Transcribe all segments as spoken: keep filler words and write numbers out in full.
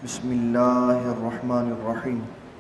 بسم اللہ الرحمن الرحیم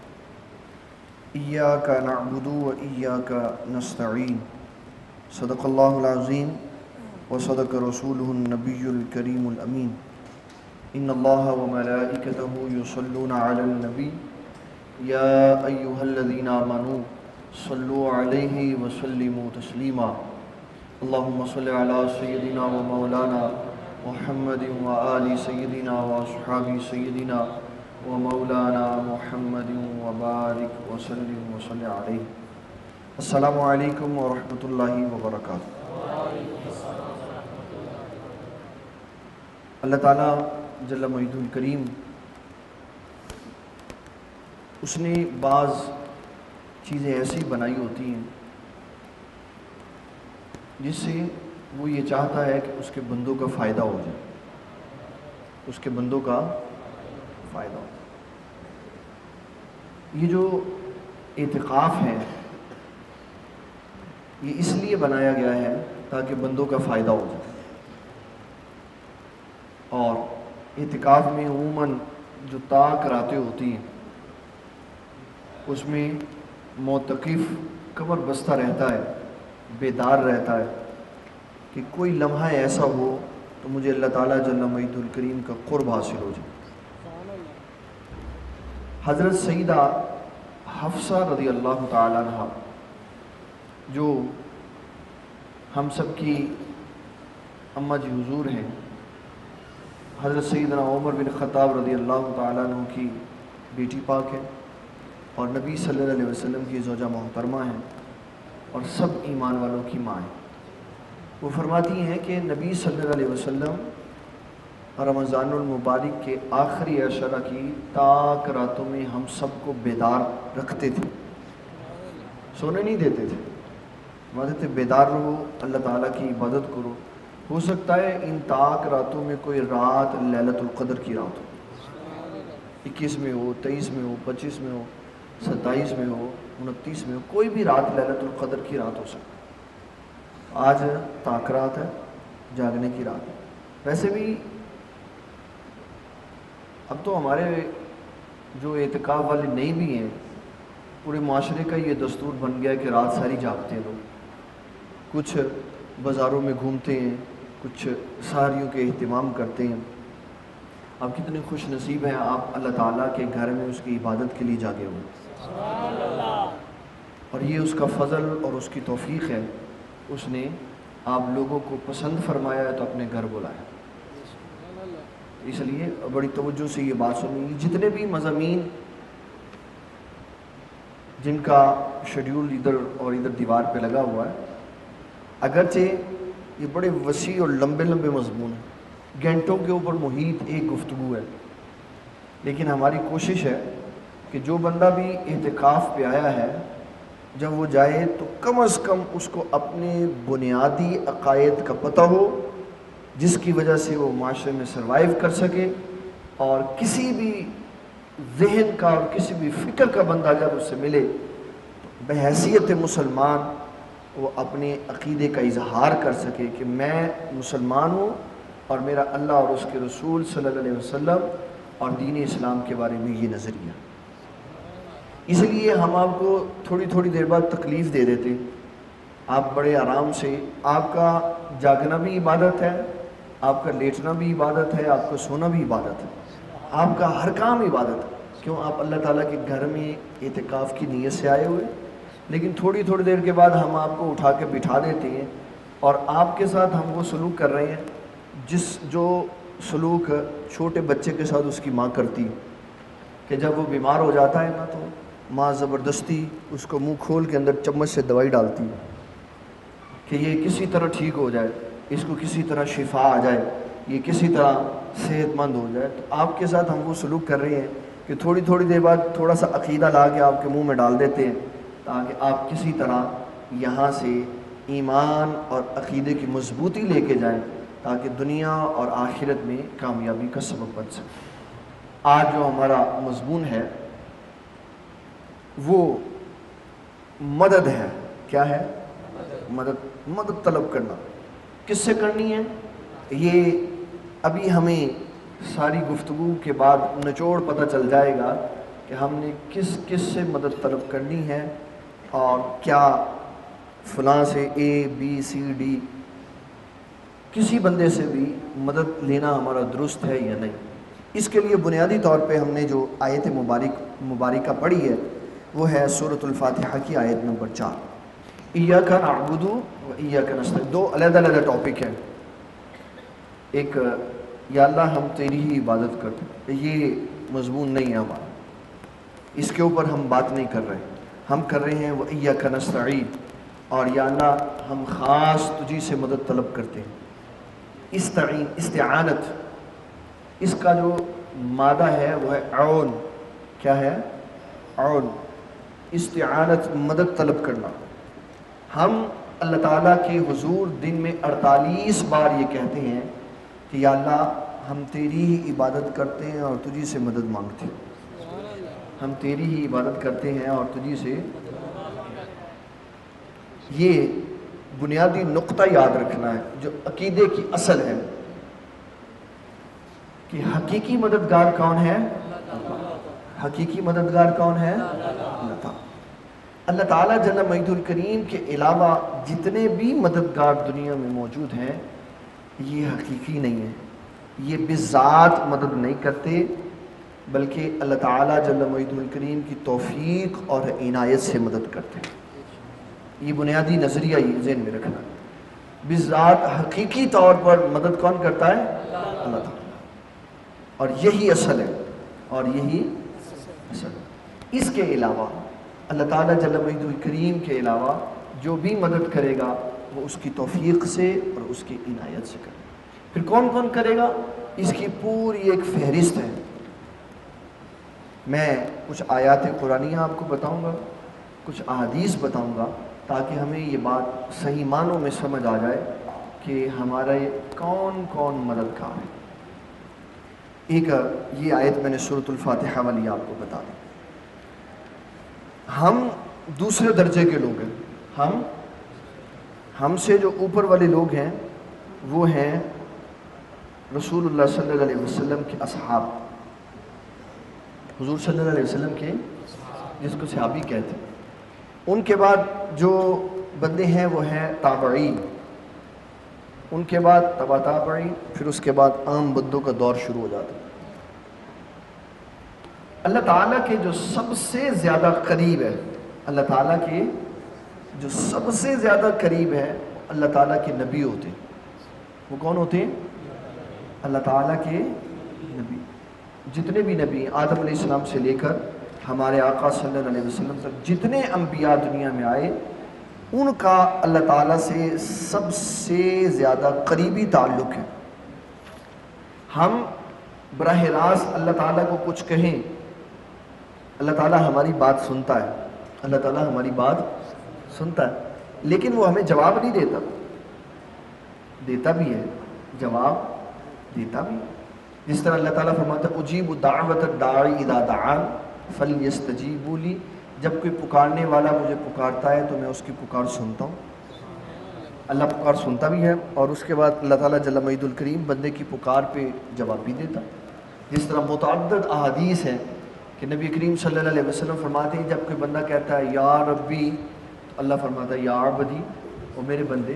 ایاک نعبد و ایاک نستعین صدق اللہ العظیم و صدق رسولہ النبی الکریم الامین ان اللہ و ملائکتہ یصلون علی النبی یا ایہا الذین آمنوا صلوا علیہ وسلموا تسلیما اللہم صل علی سیدنا و مولانا محمد و آل سیدنا و اصحاب سیدنا و مولانا محمد و بارک وسلم وصلی علیہ. السلام علیکم ورحمۃ اللہ وبرکاتہ. اللہ تعالیٰ جل مجدہ الکریم اس نے بعض چیزیں ایسی بنائی ہوتی ہیں جس سے وہ یہ چاہتا ہے کہ اس کے بندوں کا فائدہ ہو جائے اس کے بندوں کا فائدہ ہو. یہ جو اعتکاف ہے یہ اس لیے بنایا گیا ہے تاکہ بندوں کا فائدہ ہو جائے. اور اعتکاف میں عموماً جو طاق راتیں ہوتی ہیں اس میں معتکف کمر بستہ رہتا ہے، بیدار رہتا ہے کہ کوئی لمحہ ایسا ہو تو مجھے اللہ تعالیٰ جل مجدہ الکریم کا قرب حاصل ہو جائے. حضرت سیدہ حفصہ رضی اللہ تعالیٰ عنہ جو ہم سب کی اماں جی حضور ہیں، حضرت سیدنا عمر بن خطاب رضی اللہ تعالیٰ عنہ کی بیٹی پاک ہے اور نبی صلی اللہ علیہ وسلم کی زوجہ محترمہ ہیں اور سب ایمان والوں کی ماں ہیں. وہ فرماتی ہیں کہ نبی صلی اللہ علیہ وسلم رمضان المبارک کے آخری عشرہ کی طاق راتوں میں ہم سب کو بیدار رکھتے تھے، سونے نہیں دیتے تھے. فرماتے تھے بیدار رہو، اللہ تعالیٰ کی عبادت کرو. ہو سکتا ہے ان طاق راتوں میں کوئی رات لیلۃ القدر کی رات ہو، اکیس میں ہو، تیئیس میں ہو، پچیس میں ہو، ستائیس میں ہو، انتیس میں ہو، کوئی بھی رات لیلۃ القدر کی رات ہو سکتی. آج طاق رات ہے، جاگنے کی رات ہے. ویسے بھی اب تو ہمارے جو اعتکاف والے نئی بھی ہیں، پورے معاشرے کا یہ دستور بن گیا کہ رات ساری جاگتے ہیں لوگ. کچھ بازاروں میں گھومتے ہیں، کچھ ساریوں کے اہتمام کرتے ہیں. آپ کتنے خوش نصیب ہیں، آپ اللہ تعالیٰ کے گھر میں اس کی عبادت کے لیے جاگے ہوئے. اور یہ اس کا فضل اور اس کی توفیق ہے، اس نے آپ لوگوں کو پسند فرمایا ہے تو اپنے گھر بلایا. اس لیے بڑی توجہ سے یہ بات سنیں. جتنے بھی مضامین جن کا شیڈیول ادھر اور ادھر دیوار پہ لگا ہوا ہے، اگرچہ یہ بڑے وسیع اور لمبے لمبے مضمون ہیں، گھنٹوں کے اوپر محیط ایک گفتگو ہے، لیکن ہماری کوشش ہے کہ جو بندہ بھی اعتکاف پہ آیا ہے جب وہ جائے تو کم از کم اس کو اپنے بنیادی عقائد کا پتہ ہو جس کی وجہ سے وہ معاشرے میں سروائیو کر سکے. اور کسی بھی ذہن کا اور کسی بھی فکر کا بندہ اگر اس سے ملے تو بحیثیت مسلمان وہ اپنے عقیدے کا اظہار کر سکے کہ میں مسلمان ہوں اور میرا اللہ اور اس کے رسول صلی اللہ علیہ وسلم اور دین اسلام کے بارے میں یہ نظریہ. اس لیے ہم آپ کو تھوڑی تھوڑی دیر بعد تکلیف دے دیتے. آپ بڑے آرام سے، آپ کا جاگنا بھی عبادت ہے، آپ کا لیٹنا بھی عبادت ہے، آپ کا سونا بھی عبادت ہے، آپ کا ہر کام عبادت ہے. کیوں؟ آپ اللہ تعالیٰ کے گھر میں اعتکاف کی نیت سے آئے ہوئے. لیکن تھوڑی تھوڑی دیر کے بعد ہم آپ کو اٹھا کے بٹھا دیتے ہیں اور آپ کے ساتھ ہم وہ سلوک کر رہے ہیں جس جو سلوک چھوٹے بچے کے ساتھ اس کی ماں کرتی کہ جب وہ بیمار ہو جاتا ہے نا تو ماں زبردستی اس کو منہ کھول کے اندر چمچ سے دوائی ڈالتی کہ یہ کسی طرح ٹھیک ہو جائے، اس کو کسی طرح شفا آ جائے، یہ کسی طرح صحت مند ہو جائے. تو آپ کے ساتھ ہم وہ سلوک کر رہے ہیں کہ تھوڑی تھوڑی دیر بعد تھوڑا سا عقیدہ لا کے آپ کے منہ میں ڈال دیتے ہیں تاکہ آپ کسی طرح یہاں سے ایمان اور عقیدے کی مضبوطی لے کے جائیں تاکہ دنیا اور آخرت میں کامیابی کا سبب بن سکے. آج جو ہمارا مضمون ہے وہ مدد ہے. کیا ہے؟ مدد. مدد طلب کرنا. کس سے کرنی ہے؟ یہ ابھی ہمیں ساری گفتگو کے بعد نچوڑ پتہ چل جائے گا کہ ہم نے کس کس سے مدد طلب کرنی ہے اور کیا فلاں سے اے بی سی ڈی کسی بندے سے بھی مدد لینا ہمارا درست ہے یا نہیں۔ اس کے لیے بنیادی طور پہ ہم نے جو آیت مبارک مبارکہ پڑھی ہے وہ ہے سورۃ الفاتحہ کی آیت نمبر چار، ایاک نعبد و ایاک نستعین۔ دو علیحدہ علیحدہ ٹاپک ہیں، ایک یا اللہ ہم تیری ہی عبادت کرتے، یہ مضمون نہیں ہے ہمارا، اس کے اوپر ہم بات نہیں کر رہے، ہم کر رہے ہیں وہ ایاک نستعین، اور یا اللہ ہم خاص تجھی سے مدد طلب کرتے ہیں۔ استعین، استعانت، اس کا جو مادہ ہے وہ ہے عون۔ کیا ہے؟ عون، استعانت، مدد طلب کرنا۔ ہم اللہ تعالیٰ کے حضور دن میں اڑتالیس بار یہ کہتے ہیں کہ یا اللہ ہم تیری ہی عبادت کرتے ہیں اور تجھی سے مدد مانگتے ہیں، ہم تیری ہی عبادت کرتے ہیں اور تجھی سے۔ یہ بنیادی نقطہ یاد رکھنا ہے جو عقیدے کی اصل ہے کہ حقیقی مددگار کون ہے؟ حقیقی مددگار کون ہے؟ اللہ تعالیٰ۔ اللہ تعالیٰ جل مجدہ الکریم کے علاوہ جتنے بھی مددگار دنیا میں موجود ہیں یہ حقیقی نہیں ہے، یہ بذات مدد نہیں کرتے، بلکہ اللہ تعالیٰ جل مجدہ الکریم کی توفیق اور عنایت سے مدد کرتے ہیں۔ یہ بنیادی نظریہ یہ ذہن میں رکھنا ہے، بذات حقیقی طور پر مدد کون کرتا ہے؟ اللہ تعالیٰ، اور یہی اصل ہے، اور یہی اصل ہے۔ اس کے علاوہ اللہ تعالیٰ جل مجدہ الکریم کے علاوہ جو بھی مدد کرے گا وہ اس کی توفیق سے اور اس کی عنایت سے کرے گا۔ پھر کون کون کرے گا؟ اس کی پوری ایک فہرست ہے۔ میں کچھ آیات قرآنیہ آپ کو بتاؤں گا، کچھ احادیث بتاؤں گا تاکہ ہمیں یہ بات صحیح معنوں میں سمجھ آ جائے کہ ہمارا کون کون مددگار ہے۔ ایک یہ آیت میں نے سورۃ الفاتحہ والی آپ کو بتا دی۔ ہم دوسرے درجے کے لوگ ہیں، ہم ہم سے جو اوپر والے لوگ ہیں وہ ہیں رسول اللہ صلی اللہ علیہ وسلم کے اصحاب، حضور صلی اللہ علیہ وسلم کے، جس کو صحابی کہتے ہیں۔ ان کے بعد جو بندے ہیں وہ ہیں تابعین، ان کے بعد تبع تابعین، پھر اس کے بعد عام بندوں کا دور شروع ہو جاتا ہے۔ اللہ تعالیٰ کے جو سب سے زیادہ قریب ہے، اللہ تعالیٰ کے جو سب سے زیادہ قریب ہے اللہ تعالیٰ کے نبی ہوتے ہیں۔ وہ کون ہوتے ہیں؟ اللہ تعالیٰ کے نبی۔ جتنے بھی نبی آدم علیہ السلام سے لے کر ہمارے آقا صلی اللہ علیہ وسلم تک جتنے انبیاء دنیا میں آئے، ان کا اللہ تعالیٰ سے سب سے زیادہ قریبی تعلق ہے۔ ہم براہ راست اللہ تعالیٰ کو کچھ کہیں، اللہ تعالیٰ ہماری بات سنتا ہے، اللہ تعالیٰ ہماری بات سنتا ہے، لیکن وہ ہمیں جواب نہیں دیتا، دیتا بھی ہے، جواب دیتا بھی ہے۔ جس طرح اللہ تعالیٰ فرماتا ہے اجیب دعوت الداعی اذا دعان فلیستجیبوا لی، جب کوئی پکارنے والا مجھے پکارتا ہے تو میں اس کی پکار سنتا ہوں۔ اللہ پکار سنتا بھی ہے، اور اس کے بعد اللہ تعالیٰ جل مجدہ الکریم بندے کی پکار پہ جواب بھی دیتا۔ جس طرح متعدد احادیث ہیں کہ نبی کریم صلی اللہ علیہ وسلم فرماتے ہیں جب کوئی بندہ کہتا ہے یا ربی، تو اللہ فرماتا ہے یا عبدی، وہ میرے بندے۔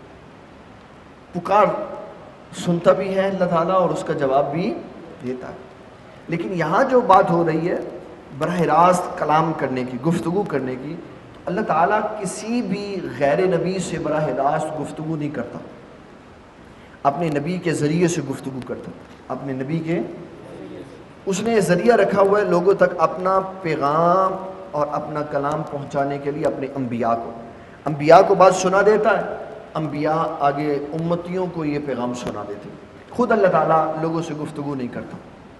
پکار سنتا بھی ہے اللہ تعالیٰ اور اس کا جواب بھی دیتا ہے۔ لیکن یہاں جو بات ہو رہی ہے براہ راست کلام کرنے کی، گفتگو کرنے کی، تو اللہ تعالیٰ کسی بھی غیر نبی سے براہ راست گفتگو نہیں کرتا، اپنے نبی کے ذریعے سے گفتگو کرتا، اپنے نبی کے، اس نے ذریعہ رکھا ہوا ہے لوگوں تک اپنا پیغام اور اپنا کلام پہنچانے کے لیے اپنے انبیاء کو۔ انبیاء کو بات سنا دیتا ہے، انبیاء آگے امتیوں کو یہ پیغام سنا دیتے ہیں۔ خود اللہ تعالیٰ لوگوں سے گفتگو نہیں کرتا۔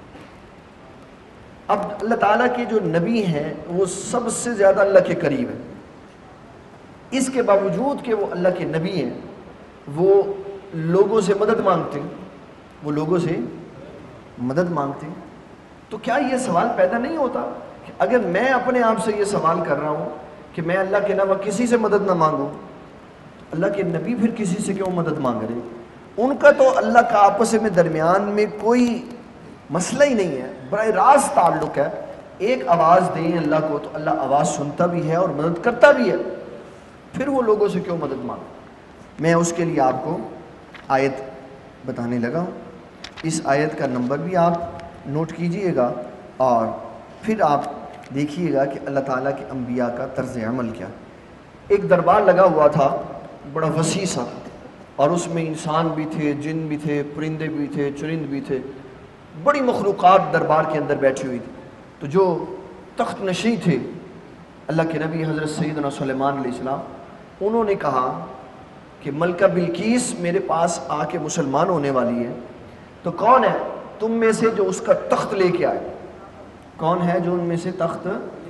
اب اللہ تعالیٰ کے جو نبی ہیں وہ سب سے زیادہ اللہ کے قریب ہیں، اس کے باوجود کہ وہ اللہ کے نبی ہیں وہ لوگوں سے مدد مانگتے ہیں، وہ لوگوں سے مدد مانگتے ہیں۔ تو کیا یہ سوال پیدا نہیں ہوتا کہ اگر میں اپنے آپ سے یہ سوال کر رہا ہوں کہ میں اللہ کے علاوہ کسی سے مدد نہ مانگوں، تو اللہ کے نبی پھر کسی سے کیوں مدد مانگ رہے؟ ان کا تو اللہ کا آپس میں درمیان میں کوئی مسئلہ ہی نہیں ہے، براہ راست تعلق ہے۔ ایک آواز دیں اللہ کو تو اللہ آواز سنتا بھی ہے اور مدد کرتا بھی ہے، پھر وہ لوگوں سے کیوں مدد مانگ۔ میں اس کے لیے آپ کو آیت بتانے لگا ہوں، اس آیت کا نمبر بھی آپ نوٹ کیجئے گا اور پھر آپ دیکھیے گا کہ اللہ تعالیٰ کے انبیاء کا طرز عمل کیا۔ ایک دربار لگا ہوا تھا بڑا وسیع سا، اور اس میں انسان بھی تھے، جن بھی تھے، پرندے بھی تھے، چرند بھی تھے، بڑی مخلوقات دربار کے اندر بیٹھی ہوئی تھی۔ تو جو تخت نشین تھے اللہ کے نبی حضرت سیدنا سلیمان علیہ السلام، انہوں نے کہا کہ ملکہ بلقیس میرے پاس آ کے مسلمان ہونے والی ہے، تو کون ہے تم میں سے جو اس کا تخت لے کے آئے؟ کون ہے جو ان میں سے تخت؟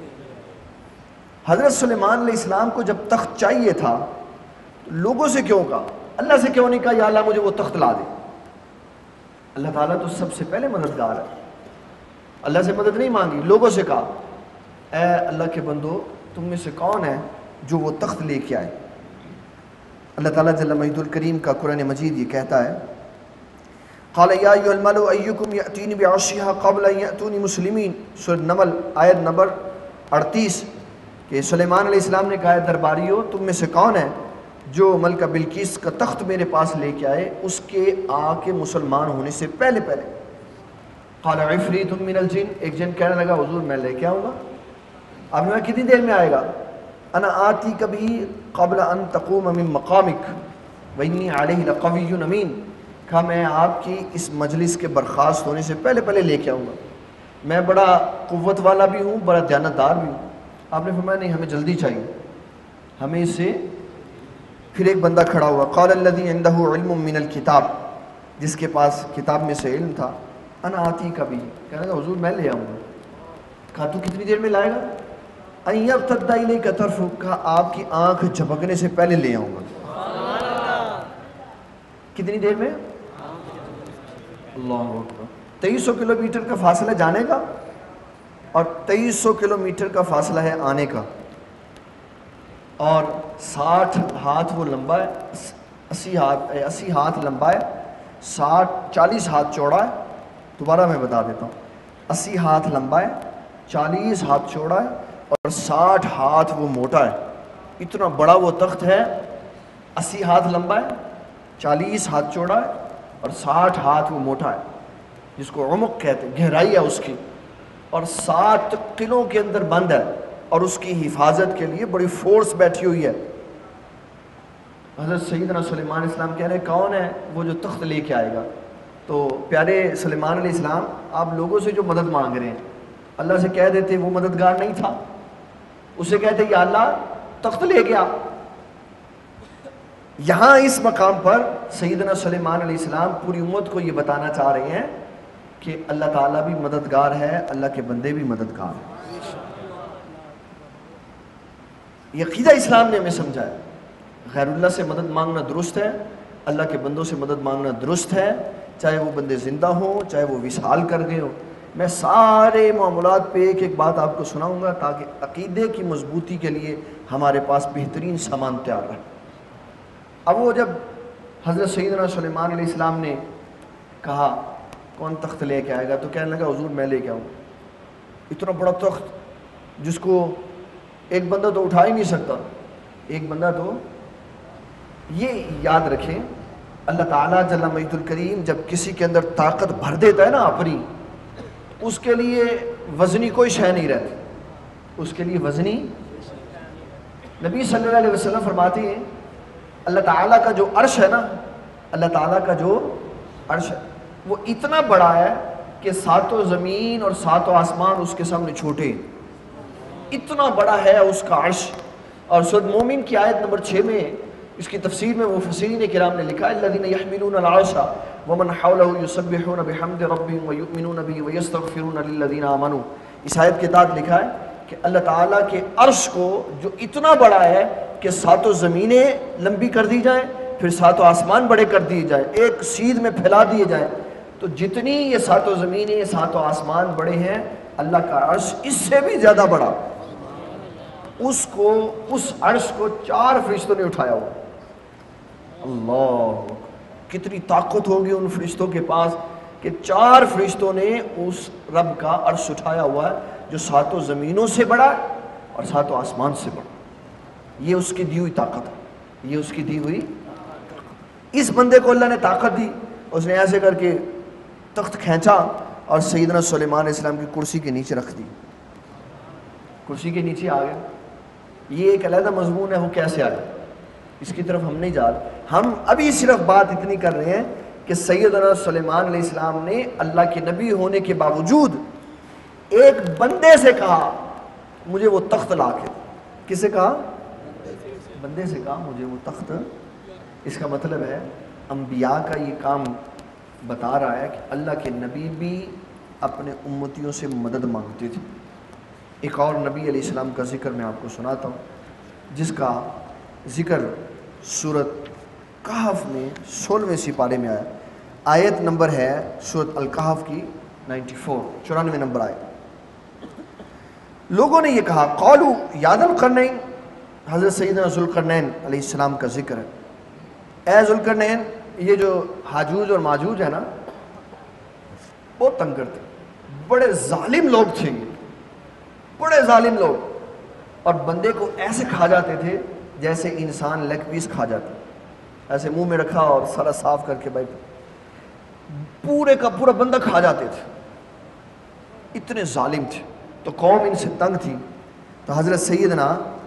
حضرت سلیمان علیہ السلام کو جب تخت چاہیے تھا تو لوگوں سے کیوں کہا؟ اللہ سے کیوں نہیں کہا یا اللہ مجھے وہ تخت لا دے؟ اللہ تعالیٰ تو سب سے پہلے مددگار ہے، اللہ سے مدد نہیں مانگی، لوگوں سے کہا اے اللہ کے بندو تم میں سے کون ہے جو وہ تخت لے کے آئے؟ اللہ تعالیٰ جل مجید الکریم کا قرآن مجید یہ کہتا ہے قال یا ایھا الملأ ایکم یأتینی بعرشھا قبل ان یأتونی مسلمین، سورۃ نمل آیت نمبر اڑتیس، کہ سلیمان علیہ السلام نے کہا درباریو تم میں سے کون ہے جو ملکہ بلقیس کا تخت میرے پاس لے کے آئے اس کے آ کے مسلمان ہونے سے پہلے پہلے؟ قال عفریت من الجن، ایک جن کہنے لگا حضور میں لے کے آؤں گا۔ آپ نے کتنی دیر میں آئے گا؟ انا آتی کبھی قبل ان تقوم من مقامک وانی علیہ لقوی امین، کہا میں آپ کی اس مجلس کے برخاست ہونے سے پہلے پہلے لے کے آؤں گا، میں بڑا قوت والا بھی ہوں، بڑا دیانتدار بھی ہوں۔ آپ نے فرمایا نہیں ہمیں جلدی چاہیے، ہمیں اس سے۔ پھر ایک بندہ کھڑا ہوا قال الذی عندہ علم من الکتاب، جس کے پاس کتاب میں سے علم تھا، انا آتی کبھی، کہنے لگا حضور میں لے آؤں گا۔ کہا تو کتنی دیر میں لائے گا؟ ان یرتد الیک طرفک، کہا آپ کی آنکھ جھپکنے سے پہلے لے آؤں گا۔ کتنی دیر میں؟ اللہ اکبر، تیئیس سو کلو میٹر کا فاصلہ جانے کا اور تیئیس سو کلو میٹر کا فاصلہ ہے آنے کا، اور ساٹھ ہاتھ وہ لمبا ہے، اسی ہاتھ اسی ہاتھ لمبا ہے، ساٹھ چالیس ہاتھ چوڑا ہے۔ دوبارہ میں بتا دیتا ہوں، اسی ہاتھ لمبا ہے، چالیس ہاتھ چوڑا ہے اور ساٹھ ہاتھ وہ موٹا ہے۔ اتنا بڑا وہ تخت ہے، اسی ہاتھ لمبا ہے، چالیس ہاتھ چوڑا ہے اور ساٹھ ہاتھ وہ موٹا ہے، جس کو عمق کہتے ہیں، گہرائی ہے اس کی، اور سات قلعوں کے اندر بند ہے اور اس کی حفاظت کے لیے بڑی فورس بیٹھی ہوئی ہے۔ حضرت سیدنا سلیمان علیہ السلام کہہ رہے کون ہے وہ جو تخت لے کے آئے گا؟ تو پیارے سلیمان علیہ السلام آپ لوگوں سے جو مدد مانگ رہے ہیں، اللہ سے کہہ دیتے وہ مددگار نہیں تھا، اسے کہتے یا اللہ تخت لے گیا۔ یہاں اس مقام پر سیدنا سلیمان علیہ السلام پوری امت کو یہ بتانا چاہ رہے ہیں کہ اللہ تعالیٰ بھی مددگار ہے، اللہ کے بندے بھی مددگار ہیں۔ یہ عقیدہ اسلام نے ہمیں سمجھایا، غیر اللہ سے مدد مانگنا درست ہے، اللہ کے بندوں سے مدد مانگنا درست ہے، چاہے وہ بندے زندہ ہوں چاہے وہ وصال کر گئے ہوں۔ میں سارے معاملات پہ ایک ایک بات آپ کو سناؤں گا تاکہ عقیدے کی مضبوطی کے لیے ہمارے پاس بہترین سامان تیار رہے۔ اب وہ جب حضرت سیدنا سلیمان علیہ السلام نے کہا کون تخت لے کے آئے گا، تو کہنے لگا حضور میں لے کے آؤں۔ اتنا بڑا تخت جس کو ایک بندہ تو اٹھا ہی نہیں سکتا، ایک بندہ تو۔ یہ یاد رکھیں اللہ تعالیٰ جل مجید الکریم جب کسی کے اندر طاقت بھر دیتا ہے نا اپنی، اس کے لیے وزنی کوئی شے نہیں رہتی، اس کے لیے وزنی۔ نبی صلی اللہ علیہ وسلم فرماتے ہیں اللہ تعالیٰ کا جو عرش ہے نا، اللہ تعالیٰ کا جو عرش ہے وہ اتنا بڑا ہے کہ ساتوں زمین اور ساتوں آسمان اس کے سامنے چھوٹے، اتنا بڑا ہے اس کا عرش۔ اور سورۃ مومن کی آیت نمبر چھ میں اس کی تفسیر میں مفسرین کرام نے لکھا الذین یحملون العرش ومن حولہ یسبحون بحمد ربہم ویؤمنون بہ ویستغفرون للذین آمنوا۔ اس آیت کے تحت لکھا ہے کہ اللہ تعالیٰ کے عرش کو جو اتنا بڑا ہے کہ ساتوں زمینیں لمبی کر دی جائیں، پھر ساتوں آسمان بڑے کر دیے جائیں، ایک سیدھ میں پھیلا دیے جائیں، تو جتنی یہ ساتوں زمینیں ساتوں آسمان بڑے ہیں، اللہ کا عرش اس سے بھی زیادہ بڑا۔ اس کو اس عرش کو چار فرشتوں نے اٹھایا ہوا۔ اللہ، کتنی طاقت ہوگی ان فرشتوں کے پاس کہ چار فرشتوں نے اس رب کا عرش اٹھایا ہوا ہے جو ساتوں زمینوں سے بڑا اور ساتوں آسمان سے بڑا. یہ اس کی دی ہوئی طاقت ہے, یہ اس کی دی ہوئی. اس بندے کو اللہ نے طاقت دی, اس نے ایسے کر کے تخت کھینچا اور سیدنا سلیمان علیہ السلام کی کرسی کے نیچے رکھ دی. کرسی کے نیچے آ گیا. یہ ایک علیحدہ مضمون ہے, وہ کیسے آیا, اس کی طرف ہم نہیں جا رہے. ہم ابھی صرف بات اتنی کر رہے ہیں کہ سیدنا سلیمان علیہ السلام نے اللہ کے نبی ہونے کے باوجود ایک بندے سے کہا مجھے وہ تخت لا کے. کسے کہا؟ بندے سے کہا مجھے وہ تخت. اس کا مطلب ہے انبیاء کا یہ کام بتا رہا ہے کہ اللہ کے نبی بھی اپنے امتیوں سے مدد مانگتے تھے. ایک اور نبی علیہ السلام کا ذکر میں آپ کو سناتا ہوں, جس کا ذکر سورۃ کہف میں سولہویں سپارے میں آیا. آیت نمبر ہے سورۃ الکہف کی نائنٹی فور, چورانوے نمبر آئے. لوگوں نے یہ کہا قالوا یا ذا القرنین, حضرت سیدنا ذوالقرنین علیہ السلام کا ذکر ہے. اے ذوالقرنین, یہ جو حاجوج اور ماجوج ہے نا, بہت تنگ کرتے, بڑے ظالم لوگ تھے, یہ بڑے ظالم لوگ, اور بندے کو ایسے کھا جاتے تھے جیسے انسان لیگ پیس کھا جاتا, ایسے منہ میں رکھا اور سارا صاف کر کے بیٹھے, پورے کا پورا بندہ کھا جاتے تھے, اتنے ظالم تھے. تو قوم ان سے تنگ تھی, تو حضرت سیدنا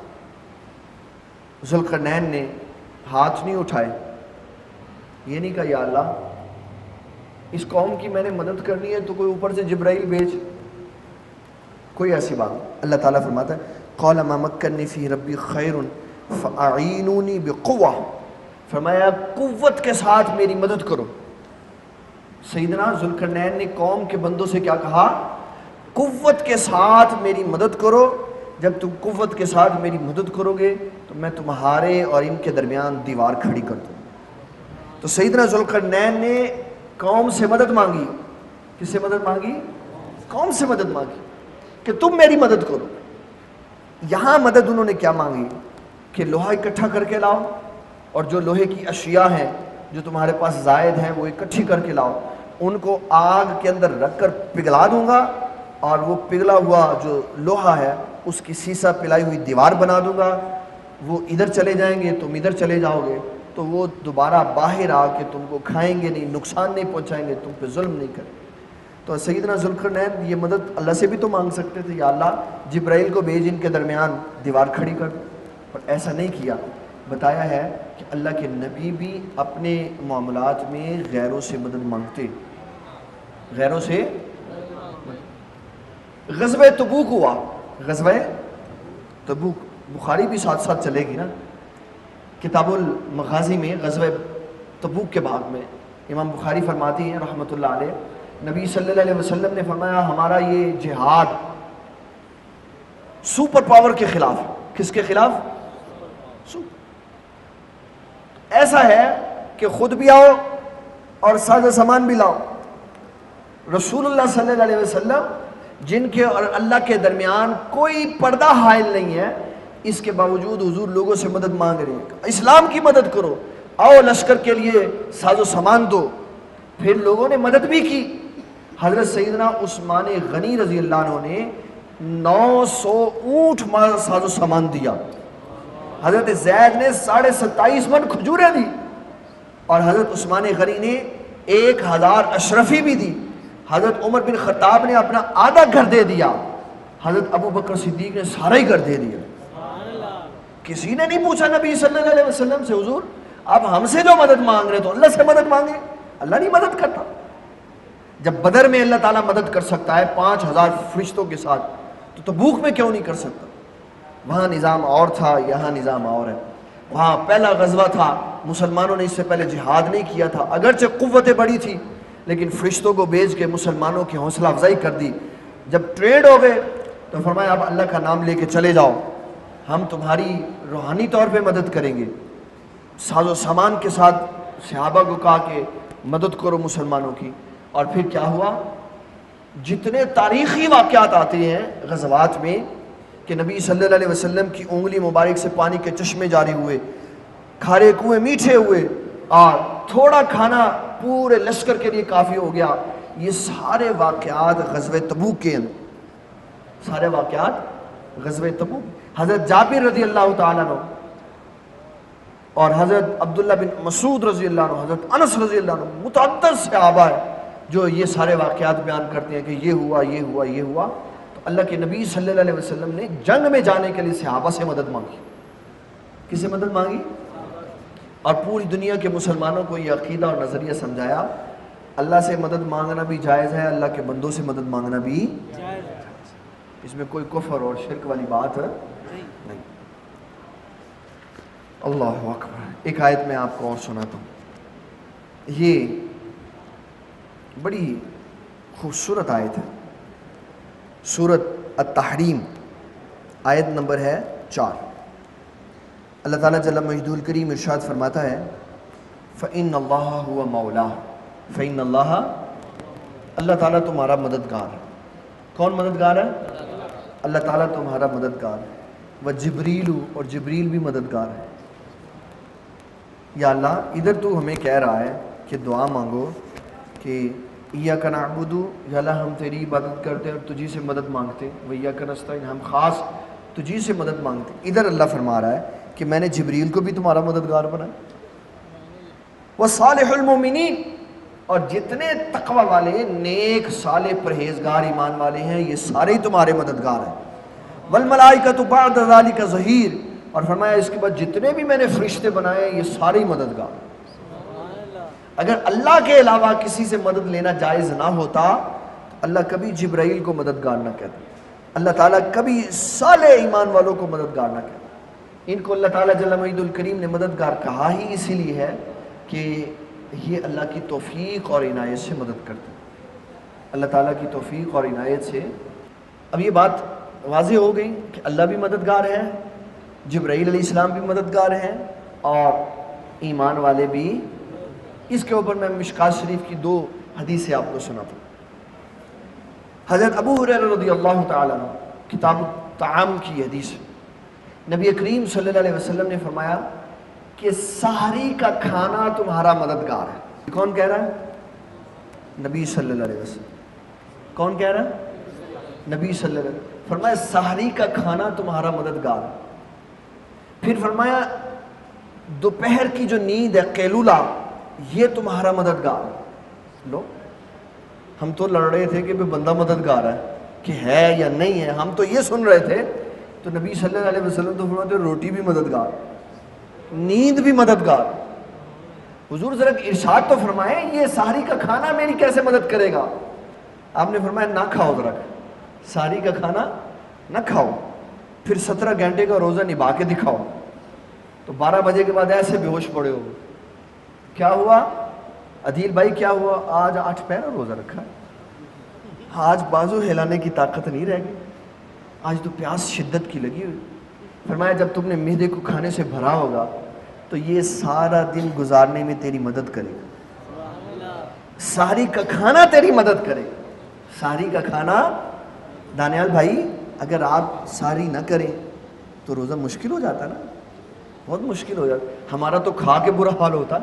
ذوالقرنین نے ہاتھ نہیں اٹھائے, یہ نہیں کہا یا اللہ اس قوم کی میں نے مدد کرنی ہے تو کوئی اوپر سے جبرائیل بھیج, کوئی ایسی بات. اللہ تعالیٰ فرماتا ہے قال ما مکنی فی ربی خیر فاعینونی بقوہ, فرمایا قوت کے ساتھ میری مدد کرو. سیدنا ذوالقرنین نے قوم کے بندوں سے کیا کہا؟ قوت کے ساتھ میری مدد کرو, جب تم قوت کے ساتھ میری مدد کرو گے تو میں تمہارے اور ان کے درمیان دیوار کھڑی کر دوں. تو سیدنا ذوالقرنین نے قوم سے مدد مانگی. کس سے مدد مانگی؟ قوم سے مدد مانگی کہ تم میری مدد کرو. یہاں مدد انہوں نے کیا مانگی کہ لوہا اکٹھا کر کے لاؤ, اور جو لوہے کی اشیاء ہیں جو تمہارے پاس زائد ہیں وہ اکٹھی کر کے لاؤ, ان کو آگ کے اندر رکھ کر پگھلا دوں گا, اور وہ پگھلا ہوا جو لوہا ہے اس کی سیسا پلائی ہوئی دیوار بنا دوں گا. وہ ادھر چلے جائیں گے, تم ادھر چلے جاؤ گے, تو وہ دوبارہ باہر آ کے تم کو کھائیں گے نہیں, نقصان نہیں پہنچائیں گے, تم پہ ظلم نہیں کریں. تو سیدنا ذوالقرنین یہ مدد اللہ سے بھی تو مانگ سکتے تھے, یا اللہ جبرائیل کو بھیج ان کے درمیان دیوار کھڑی کر دو, پر ایسا نہیں کیا. بتایا ہے کہ اللہ کے نبی بھی اپنے معاملات میں غیروں سے مدد مانگتے, غیروں سے. غزوہ تبوک ہوا, غزوہ تبوک, بخاری بھی ساتھ ساتھ چلے گی نا, کتاب المغازی میں غزوہ تبوک کے بعد میں امام بخاری فرماتی ہیں رحمۃ اللہ علیہ, نبی صلی اللہ علیہ وسلم نے فرمایا ہمارا یہ جہاد سپر پاور کے خلاف. کس کے خلاف؟ ایسا ہے کہ خود بھی آؤ اور ساز و سامان بھی لاؤ. رسول اللہ صلی اللہ علیہ وسلم جن کے اور اللہ کے درمیان کوئی پردہ حائل نہیں ہے, اس کے باوجود حضور لوگوں سے مدد مانگ رہے ہیں, اسلام کی مدد کرو, آؤ لشکر کے لیے ساز و سامان دو. پھر لوگوں نے مدد بھی کی. حضرت سیدنا عثمان غنی رضی اللہ عنہ نے نو سو اونٹ ساز و سامان دیا, حضرت زید نے ساڑھے ستائیس من کھجوریں دی, اور حضرت عثمان غنی نے ایک ہزار اشرفی بھی دی. حضرت عمر بن خطاب نے اپنا آدھا گھر دے دیا, حضرت ابو بکر صدیق نے سارا ہی گھر دے دیا. کسی نے نہیں پوچھا نبی صلی اللہ علیہ وسلم سے حضور آپ ہم سے جو مدد مانگ رہے تو اللہ سے مدد مانگے, اللہ نہیں مدد کرتا. جب بدر میں اللہ تعالیٰ مدد کر سکتا ہے پانچ ہزار فرشتوں کے ساتھ, تو تبوک میں کیوں نہیں کر سکتا؟ وہاں نظام اور تھا, یہاں نظام اور ہے. وہاں پہلا غزوہ تھا, مسلمانوں نے اس سے پہلے جہاد نہیں کیا تھا, اگرچہ قوتیں بڑی تھی لیکن فرشتوں کو بھیج کے مسلمانوں کی حوصلہ افزائی کر دی. جب ٹریڈ ہو گئے تو فرمایا اب اللہ کا نام لے کے چلے جاؤ, ہم تمہاری روحانی طور پہ مدد کریں گے. ساز و سامان کے ساتھ صحابہ کو کہا کہ مدد کرو مسلمانوں کی. اور پھر کیا ہوا؟ جتنے تاریخی واقعات آتے ہیں غزوات میں کہ نبی صلی اللہ علیہ وسلم کی انگلی مبارک سے پانی کے چشمے جاری ہوئے, کھارے کنویں میٹھے ہوئے, اور تھوڑا کھانا پورے لشکر کے لیے کافی ہو گیا. یہ سارے واقعات غزوہ تبوک کے اندر، سارے واقعات غزوہ تبوک۔ حضرت جابر رضی اللہ تعالیٰ عنہ اور حضرت عبداللہ بن مسعود رضی اللہ عنہ، حضرت انس رضی اللہ عنہ، متعدد صحابہ ہیں جو یہ سارے واقعات بیان کرتے ہیں کہ یہ ہوا یہ ہوا یہ ہوا۔ تو اللہ کے نبی صلی اللہ علیہ وسلم نے جنگ میں جانے کے لیے صحابہ سے مدد مانگی۔ کس سے مدد مانگی؟ اور پوری دنیا کے مسلمانوں کو یہ عقیدہ اور نظریہ سمجھایا اللہ سے مدد مانگنا بھی جائز ہے، اللہ کے بندوں سے مدد مانگنا بھی جائز ہے، اس میں کوئی کفر اور شرک والی بات نہیں۔ اللہ اکبر۔ ایک آیت میں آپ کو اور سناتا ہوں، یہ بڑی خوبصورت آیت ہے، سورۃ التحریم، آیت نمبر ہے چار۔ اللہ تعالیٰ جل مجدہ الکریم ارشاد فرماتا ہے فَإِنَّ اللَّهَ هُوَ مَوْلَاهُ فَإِنَّ اللَّهَ، اللہ تعالیٰ تمہارا مددگار ہے۔ کون مددگار ہے؟ اللہ تعالیٰ تمہارا مددگار ہے۔ وَجِبْرِيلُ، اور جبریل بھی مددگار ہے۔ یا اللہ ادھر تو ہمیں کہہ رہا ہے کہ دعا مانگو کہ ایاک نعبد، یا اللہ ہم تیری عبادت کرتے ہیں اور تجھی سے مدد مانگتے، وایاک نستعین، ہم خاص تجھی سے مدد مانگتے۔ ادھر اللہ فرما رہا ہے کہ میں نے جبریل کو بھی تمہارا مددگار بنایا، وصالح المومنین، اور جتنے تقوی والے نیک صالح پرہیزگار ایمان والے ہیں یہ سارے ہی تمہارے مددگار ہیں۔ والملائکۃ بعد ذلک ظہیر، اور فرمایا اس کے بعد جتنے بھی میں نے فرشتے بنائے یہ سارے ہی مددگار ہیں۔ اگر اللہ کے علاوہ کسی سے مدد لینا جائز نہ ہوتا تو اللہ کبھی جبرائیل کو مددگار نہ کہتا، اللہ تعالیٰ کبھی صالح ایمان والوں کو مددگار نہ کہتا۔ ان کو اللہ تعالیٰ جل مجدہ الکریم نے مددگار کہا ہی اسی لیے ہے کہ یہ اللہ کی توفیق اور عنایت سے مدد کرتے ہیں، اللہ تعالیٰ کی توفیق اور عنایت سے۔ اب یہ بات واضح ہو گئی کہ اللہ بھی مددگار ہے، جبرائیل علیہ السلام بھی مددگار ہیں، اور ایمان والے بھی۔ اس کے اوپر میں مشکات شریف کی دو حدیثیں آپ کو سناتا ہوں۔ حضرت ابو ہریرہ رضی اللہ تعالیٰ عنہ، کتاب الطعام کی حدیث، نبی کریم صلی اللہ علیہ وسلم نے فرمایا کہ سحری کا کھانا تمہارا مددگار ہے۔ کون کہہ رہا ہے؟ نبی صلی اللہ علیہ وسلم۔ کون کہہ رہا ہے؟ نبی صلی اللہ علیہ وسلم۔ فرمایا سحری کا کھانا تمہارا مددگار ہے۔ پھر فرمایا دوپہر کی جو نیند ہے قیلولہ، یہ تمہارا مددگار ہے۔ لو ہم تو لڑ رہے تھے کہ بندہ مددگار ہے کہ ہے یا نہیں ہے، ہم تو یہ سن رہے تھے، تو نبی صلی اللہ علیہ وسلم تو فرماتے روٹی بھی مددگار، نیند بھی مددگار۔ حضور ذرا ارشاد تو فرمائے یہ سحری کا کھانا میری کیسے مدد کرے گا؟ آپ نے فرمایا نہ کھاؤ، ذرا سحری کا کھانا نہ کھاؤ، پھر سترہ گھنٹے کا روزہ نبھا کے دکھاؤ۔ تو بارہ بجے کے بعد ایسے بے ہوش پڑے ہو، کیا ہوا عدیل بھائی، کیا ہوا؟ آج آٹھ پہر روزہ رکھا ہے، آج بازو ہلانے کی طاقت نہیں رہ گئی، آج تو پیاس شدت کی لگی ہوئی۔ فرمایا جب تم نے معدے کو کھانے سے بھرا ہوگا تو یہ سارا دن گزارنے میں تیری مدد کرے گا، سحری کا کھانا تیری مدد کرے گا۔ سحری کا کھانا، دانیال بھائی اگر آپ سحری نہ کریں تو روزہ مشکل ہو جاتا نا، بہت مشکل ہو جاتا۔ ہمارا تو کھا کے برا حال ہوتا،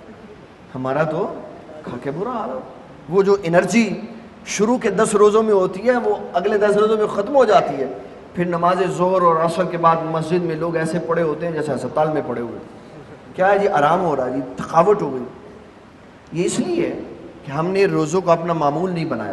ہمارا تو کھا کے برا حال ہوتا۔ وہ جو انرجی شروع کے دس روزوں میں ہوتی ہے وہ اگلے دس روزوں میں ختم ہو جاتی ہے۔ پھر نماز ظہر اور عصر کے بعد مسجد میں لوگ ایسے پڑے ہوتے ہیں جیسے ہسپتال میں پڑے ہوئے، کیا ہے جی آرام ہو رہا ہے جی، تھکاوٹ ہو گئی۔ یہ اس لیے کہ ہم نے روزوں کو اپنا معمول نہیں بنایا۔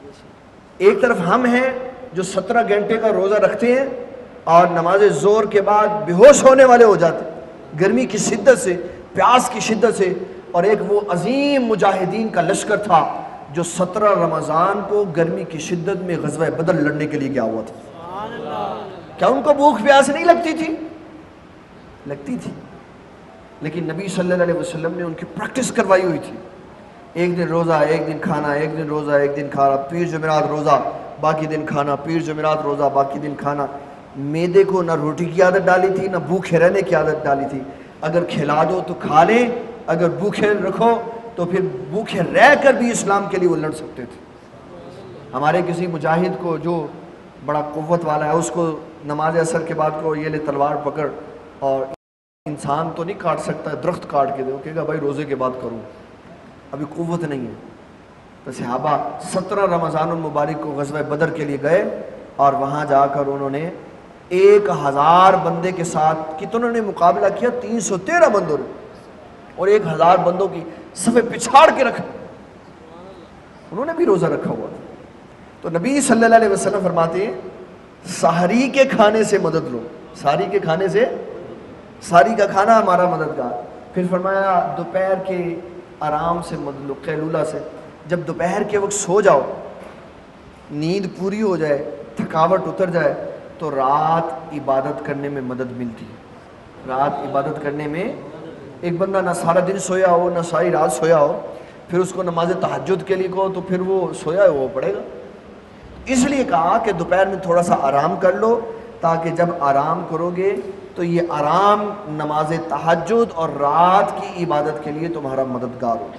ایک طرف ہم ہیں جو سترہ گھنٹے کا روزہ رکھتے ہیں اور نماز ظہر کے بعد بے ہوش ہونے والے ہو جاتے ہیں گرمی کی شدت سے، پیاس کی شدت سے، اور ایک وہ عظیم مجاہدین کا لشکر تھا جو سترہ رمضان کو گرمی کی شدت میں غزوہ بدر لڑنے کے لیے گیا ہوا تھا۔ کیا ان کو بھوک پیاس نہیں لگتی تھی؟ لگتی تھی، لیکن نبی صلی اللہ علیہ وسلم نے ان کی پریکٹس کروائی ہوئی تھی۔ ایک دن روزہ، ایک دن کھانا، ایک دن روزہ، ایک دن کھانا، پیر جمعرات روزہ، باقی دن کھانا، پیر جمعرات روزہ، باقی دن کھانا۔ معدے کو نہ روٹی کی عادت ڈالی تھی نہ بھوکے رہنے کی عادت ڈالی تھی۔ اگر کھلا دو تو کھا لیں، اگر بھوکے رکھو تو پھر بھوکے رہ کر بھی اسلام کے لیے وہ لڑ سکتے تھے۔ ہمارے کسی مجاہد کو جو بڑا قوت والا ہے اس کو نماز عصر کے بعد کو یہ لے تلوار پکڑ، اور انسان تو نہیں کاٹ سکتا، درخت کاٹ کے دے، کہے گا بھائی روزے کے بعد کروں، ابھی قوت نہیں ہے۔ تو صحابہ سترہ رمضان المبارک کو غزوہ بدر کے لیے گئے اور وہاں جا کر انہوں نے ایک ہزار بندے کے ساتھ کتنوں نے مقابلہ کیا؟ تین سو تیرہ بندوں نے، اور ایک ہزار بندوں کی صفیں پچھاڑ کے رکھا، انہوں نے بھی روزہ رکھا ہوا تھا۔ تو نبی صلی اللہ علیہ وسلم فرماتے ہیں سحری کے کھانے سے مدد لو، سحری کے کھانے سے، سحری کا کھانا ہمارا مددگار۔ پھر فرمایا دوپہر کے آرام سے مدد لو، قیلولہ سے، جب دوپہر کے وقت سو جاؤ، نیند پوری ہو جائے، تھکاوٹ اتر جائے، تو رات عبادت کرنے میں مدد ملتی ہے۔ رات عبادت کرنے میں ایک بندہ نہ سارا دن سویا ہو نہ ساری رات سویا ہو، پھر اس کو نماز تہجد کے لیے کہو تو پھر وہ سویا ہے وہ پڑے گا۔ اس لیے کہا کہ دوپہر میں تھوڑا سا آرام کر لو، تاکہ جب آرام کرو گے تو یہ آرام نماز تہجد اور رات کی عبادت کے لیے تمہارا مددگار ہو۔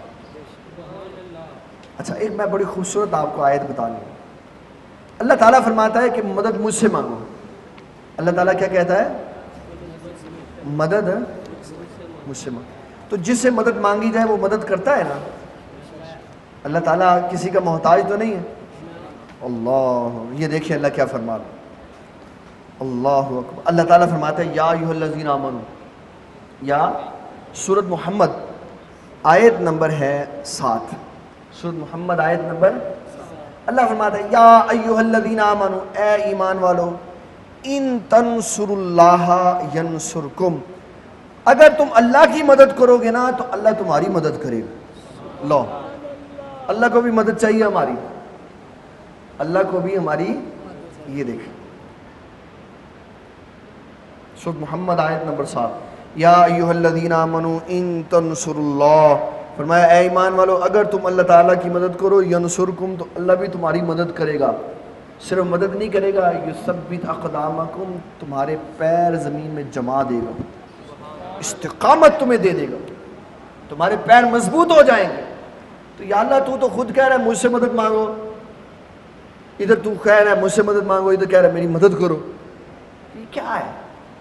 اچھا، ایک میں بڑی خوبصورت آپ کو آیت بتا لوں۔ اللہ تعالیٰ فرماتا ہے کہ مدد مجھ سے مانگو۔ اللہ تعالیٰ کیا کہتا ہے؟ مدد مجھ سے مانگو۔ تو جس سے مدد مانگی جائے وہ مدد کرتا ہے نا۔ اللہ تعالیٰ کسی کا محتاج تو نہیں ہے۔ اللہ، یہ دیکھیں اللہ کیا فرما رہا ہے۔ اللہ اکبر۔ اللہ تعالیٰ فرماتا ہے یا ایھا الذین آمنوا، یا سورۃ محمد آیت نمبر ہے سات، سورۃ محمد آیت نمبر، اللہ فرماتا ہے یا ایھا الذین آمنوا، اے ایمان والو، ان تنصروا اللہ ینصرکم، اگر تم اللہ کی مدد کرو گے نا تو اللہ تمہاری مدد کرے گا۔ لو، اللہ کو بھی مدد چاہیے ہماری، اللہ کو بھی ہماری، یہ دیکھیں سورۃ محمد آیت نمبر سات، یا ایھا الذین آمنوا ان تنصروا اللہ، فرمایا اے ایمان والو اگر تم اللہ تعالیٰ کی مدد کرو، ینصرکم، تو اللہ بھی تمہاری مدد کرے گا۔ صرف مدد نہیں کرے گا، یثبت اقدامکم، تمہارے پیر زمین میں جما دے گا، استقامت تمہیں دے دے گا، تمہارے پیر مضبوط ہو جائیں گے۔ تو یا اللہ تو تو خود کہہ رہا ہے مجھ سے مدد مانگو، ادھر تو کہہ رہا ہے مجھ سے مدد مانگو، ادھر کہہ رہا ہے میری مدد کرو، یہ کیا ہے؟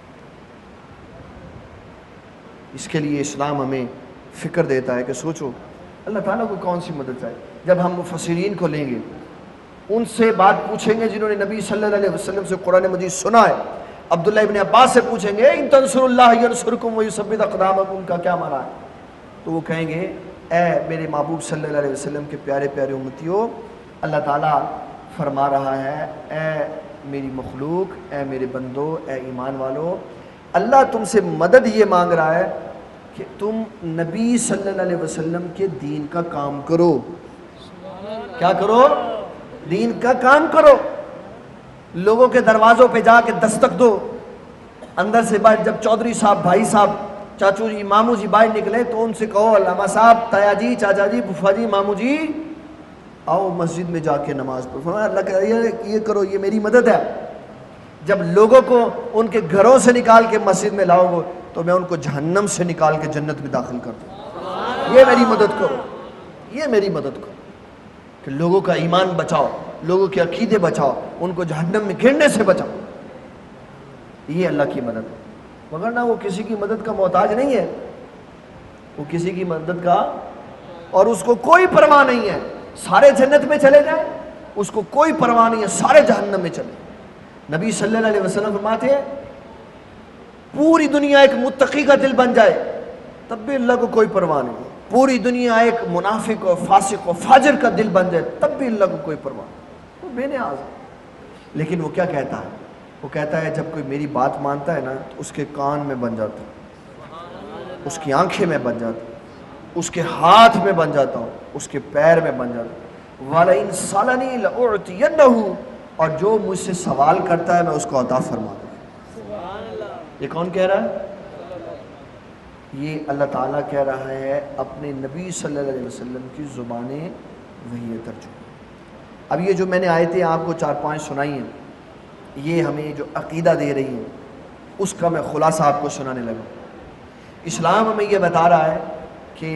اس کے لیے اسلام ہمیں فکر دیتا ہے کہ سوچو اللہ تعالیٰ کو کون سی مدد چاہیے۔ جب ہم مفسرین کو لیں گے، ان سے بات پوچھیں گے جنہوں نے نبی صلی اللہ علیہ وسلم سے قرآن مجید سنا ہے، عبداللہ ابن عباس سے پوچھیں گے ان تنصروا اللہ ینصرکم ویثبت اقدامکم کا کیا معنی ہے، تو وہ کہیں گے اے میرے محبوب صلی اللہ علیہ وسلم کے پیارے پیارے امتیوں، اللہ تعالیٰ فرما رہا ہے اے میری مخلوق، اے میرے بندو، اے ایمان والو، اللہ تم سے مدد یہ مانگ رہا ہے کہ تم نبی صلی اللہ علیہ وسلم کے دین کا کام کرو۔ کیا کرو؟ دین کا کام کرو۔ لوگوں کے دروازوں پہ جا کے دستک دو، اندر سے بعد جب چودھری صاحب، بھائی صاحب، چاچو جی، ماموں جی باہر نکلے تو ان سے کہو علامہ صاحب، تایا جی، چاچا جی، پھوپھا جی، ماموں جی، آؤ مسجد میں جا کے نماز پڑھو۔ فرمایا اللہ کہہ رہا ہے یہ کرو، یہ میری مدد ہے۔ جب لوگوں کو ان کے گھروں سے نکال کے مسجد میں لاؤ گے تو میں ان کو جہنم سے نکال کے جنت میں داخل کر دوں۔ یہ میری مدد کرو، یہ میری مدد کرو کہ لوگوں کا ایمان بچاؤ، لوگوں کے عقیدے بچاؤ، ان کو جہنم میں گرنے سے بچاؤ۔ یہ اللہ کی مدد ہے، مگر نہ وہ کسی کی مدد کا محتاج نہیں ہے، وہ کسی کی مدد کا، اور اس کو کوئی پرواہ نہیں ہے سارے جنت میں چلے جائیں، اس کو کوئی پرواہ نہیں ہے سارے جہنم میں چلے۔ نبی صلی اللہ علیہ وسلم فرماتے ہیں پوری دنیا ایک متقی کا دل بن جائے تب بھی اللہ کو کوئی پرواہ نہیں ہے، پوری دنیا ایک منافق و فاسق و فاجر کا دل بن جائے تب بھی اللہ کو کوئی پرواہ نہیں، وہ بے نیاز ہے۔ لیکن وہ کیا کہتا ہے؟ وہ کہتا ہے جب کوئی میری بات مانتا ہے نا تو اس کے کان میں بن جاتا ہوں، اس کی آنکھیں میں بن جاتا ہوں، اس کے ہاتھ میں بن جاتا ہوں، اس کے پیر میں بن جاتا ہوں۔ وَلَئِن سَأَلَنِي لَأُعْطِيَنَّهُ، اور جو مجھ سے سوال کرتا ہے میں اس کو عطا فرما دوں۔ یہ کون کہہ رہا ہے؟ یہ اللہ تعالیٰ کہہ رہا ہے اپنے نبی صلی اللہ علیہ وسلم کی زبانیں وہی ترجمہ۔ اب یہ جو میں نے آیتیں آپ کو چار پانچ سنائی ہیں، یہ ہمیں جو عقیدہ دے رہی ہیں اس کا میں خلاصہ آپ کو سنانے لگا۔ اسلام ہمیں یہ بتا رہا ہے کہ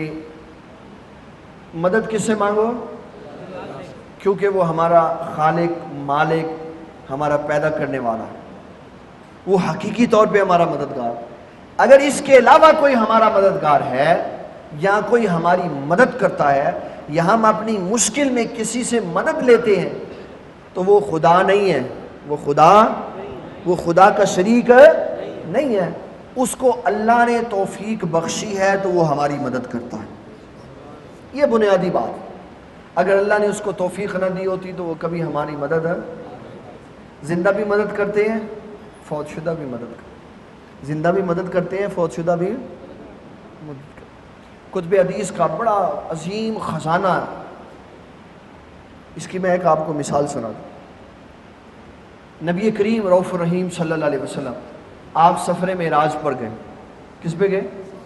مدد کس سے مانگو؟ کیونکہ وہ ہمارا خالق، مالک، ہمارا پیدا کرنے والا ہے، وہ حقیقی طور پہ ہمارا مددگار۔ اگر اس کے علاوہ کوئی ہمارا مددگار ہے یا کوئی ہماری مدد کرتا ہے یا ہم اپنی مشکل میں کسی سے مدد لیتے ہیں تو وہ خدا نہیں ہے، وہ خدا وہ خدا کا شریک نہیں ہے. اس کو اللہ نے توفیق بخشی ہے تو وہ ہماری مدد کرتا ہے. یہ بنیادی بات. اگر اللہ نے اس کو توفیق نہ دی ہوتی تو وہ کبھی ہماری مدد ہے. زندہ بھی مدد کرتے ہیں، فوت شدہ بھی مدد کرتے ہیں. زندہ بھی مدد کرتے ہیں، فوت شدہ بھی مدد کرتے ہیں. کتب حدیث کا بڑا عظیم خزانہ ہے. اس کی میں ایک آپ کو مثال سنا دوں. نبی کریم رؤوف الرحیم صلی اللہ علیہ وسلم آپ سفر معراج پر گئے. کس پہ گئے؟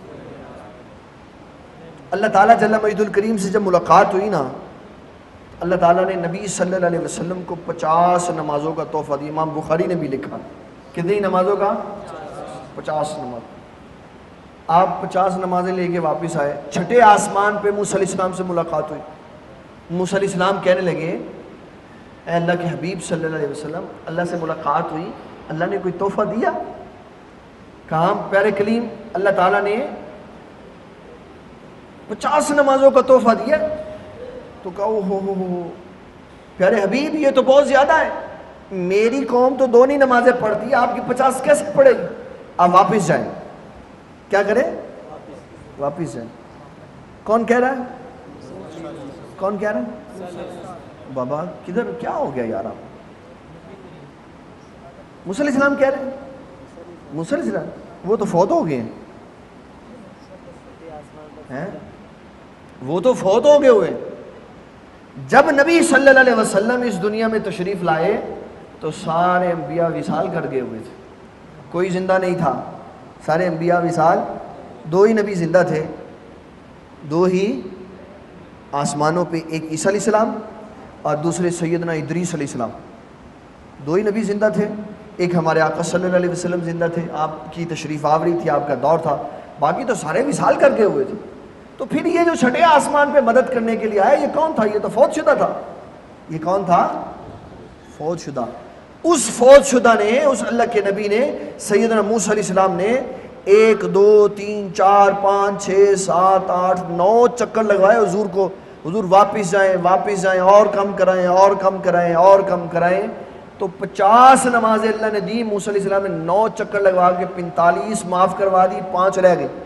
اللہ تعالیٰ جل مجد الکریم سے جب ملاقات ہوئی نا، اللہ تعالیٰ نے نبی صلی اللہ علیہ وسلم کو پچاس نمازوں کا تحفہ دیا. امام بخاری نے بھی لکھا. کتنی نمازوں کا؟ پچاس نماز. آپ پچاس نمازیں لے کے واپس آئے. چھٹے آسمان پہ موسیٰ علیہ السلام سے ملاقات ہوئی. موسیٰ علیہ السلام کہنے لگے اے اللہ کے حبیب صلی اللہ علیہ وسلم، اللہ سے ملاقات ہوئی، اللہ نے کوئی تحفہ دیا؟ کہا پیارے کلیم اللہ تعالیٰ نے پچاس نمازوں کا تحفہ دیا. تو کہا او ہو ہو ہو پیارے حبیب یہ تو بہت زیادہ ہے، میری قوم تو دو نہیں نمازیں پڑھتی ہے، آپ کی پچاس کیسے پڑھے گی؟ آپ واپس جائیں. کیا کریں؟ واپس جائیں. کون کہہ رہا ہے؟ کون کہہ رہا ہے؟ بابا کدھر کیا ہو گیا یار؟ آپ موسیٰ علیہ السلام کہہ رہے ہیں. موسیٰ علیہ السلام وہ تو فوت ہو گئے ہیں، وہ تو فوت ہو گئے ہوئے. جب نبی صلی اللہ علیہ وسلم اس دنیا میں تشریف لائے تو سارے انبیاء وصال کر گئے ہوئے تھے، کوئی زندہ نہیں تھا. سارے انبیاء وصال. دو ہی نبی زندہ تھے، دو ہی آسمانوں پہ، ایک عیسیٰ علیہ السلام اور دوسرے سیدنا ادریس علیہ السلام. دو ہی نبی زندہ تھے. ایک ہمارے آقا صلی اللہ علیہ وسلم زندہ تھے، آپ کی تشریف آوری تھی، آپ کا دور تھا. باقی تو سارے وصال کر گئے ہوئے تھے. تو پھر یہ جو چھٹے آسمان پہ مدد کرنے کے لیے آیا یہ کون تھا؟ یہ تو فوت شدہ تھا. یہ کون تھا؟ فوت شدہ. اس فوت شدہ نے، اس اللہ کے نبی نے، سیدنا موسیٰ علیہ السلام نے ایک دو تین چار پانچ چھ سات آٹھ نو چکر لگوائے حضور کو. حضور واپس جائیں واپس جائیں، اور کم کرائیں اور کم کرائیں اور کم کرائیں. تو پچاس نمازیں اللہ نے دی. موسیٰ علیہ السلام نے نو چکر لگوا کے پینتالیس معاف کروا دی، پانچ رہ گئی.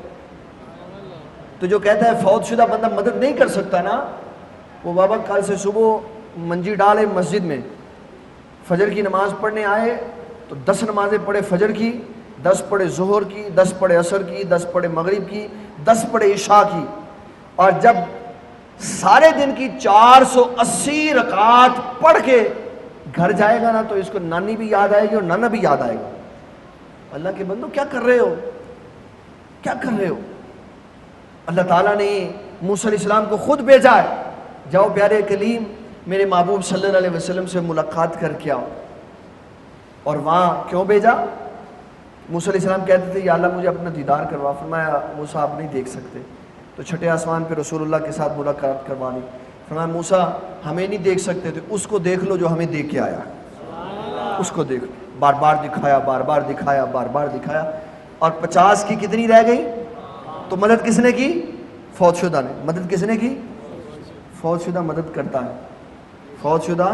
تو جو کہتا ہے فوت شدہ بندہ مدد نہیں کر سکتا نا، وہ بابا کل سے صبح منجی ڈالے مسجد میں، فجر کی نماز پڑھنے آئے تو دس نمازیں پڑھے فجر کی، دس پڑھے ظہر کی، دس پڑھے عصر کی، دس پڑھے مغرب کی، دس پڑھے عشاء کی. اور جب سارے دن کی چار سو اسی رکعات پڑھ کے گھر جائے گا نا تو اس کو نانی بھی یاد آئے گی اور نانا بھی یاد آئے گا. اللہ کے بندو کیا کر رہے ہو؟ کیا کر رہے ہو؟ اللہ تعالیٰ نے موسیٰ علیہ السلام کو خود بھیجا ہے، جاؤ پیارے کلیم میرے محبوب صلی اللہ علیہ وسلم سے ملاقات کر کے آؤ. اور وہاں کیوں بھیجا؟ موسیٰ علیہ السلام کہتے تھے یا اللہ مجھے اپنا دیدار کروا. فرمایا موسیٰ آپ نہیں دیکھ سکتے. تو چھٹے آسمان پہ رسول اللہ کے ساتھ ملاقات کروانی. فرمایا موسیٰ ہمیں نہیں دیکھ سکتے تو اس کو دیکھ لو جو ہمیں دیکھ کے آیا، اس کو دیکھ. بار بار دکھایا بار بار دکھایا بار بار دکھایا. اور پچاس کی کتنی رہ گئی؟ تو مدد کس نے کی؟ فوت شدہ نے. مدد کس نے کی؟ فوت شدہ مدد کرتا ہے. فوت شدہ.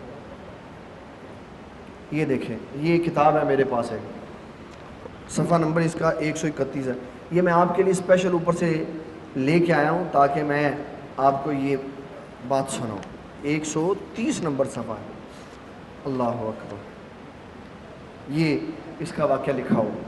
یہ دیکھیں یہ کتاب ہے میرے پاس ہے، صفحہ نمبر اس کا ایک سو اکتیس ہے. یہ میں آپ کے لیے اسپیشل اوپر سے لے کے آیا ہوں تاکہ میں آپ کو یہ بات سناؤں. ایک سو تیس نمبر صفحہ ہے. اللہ اکبر. یہ اس کا واقعہ لکھا ہو.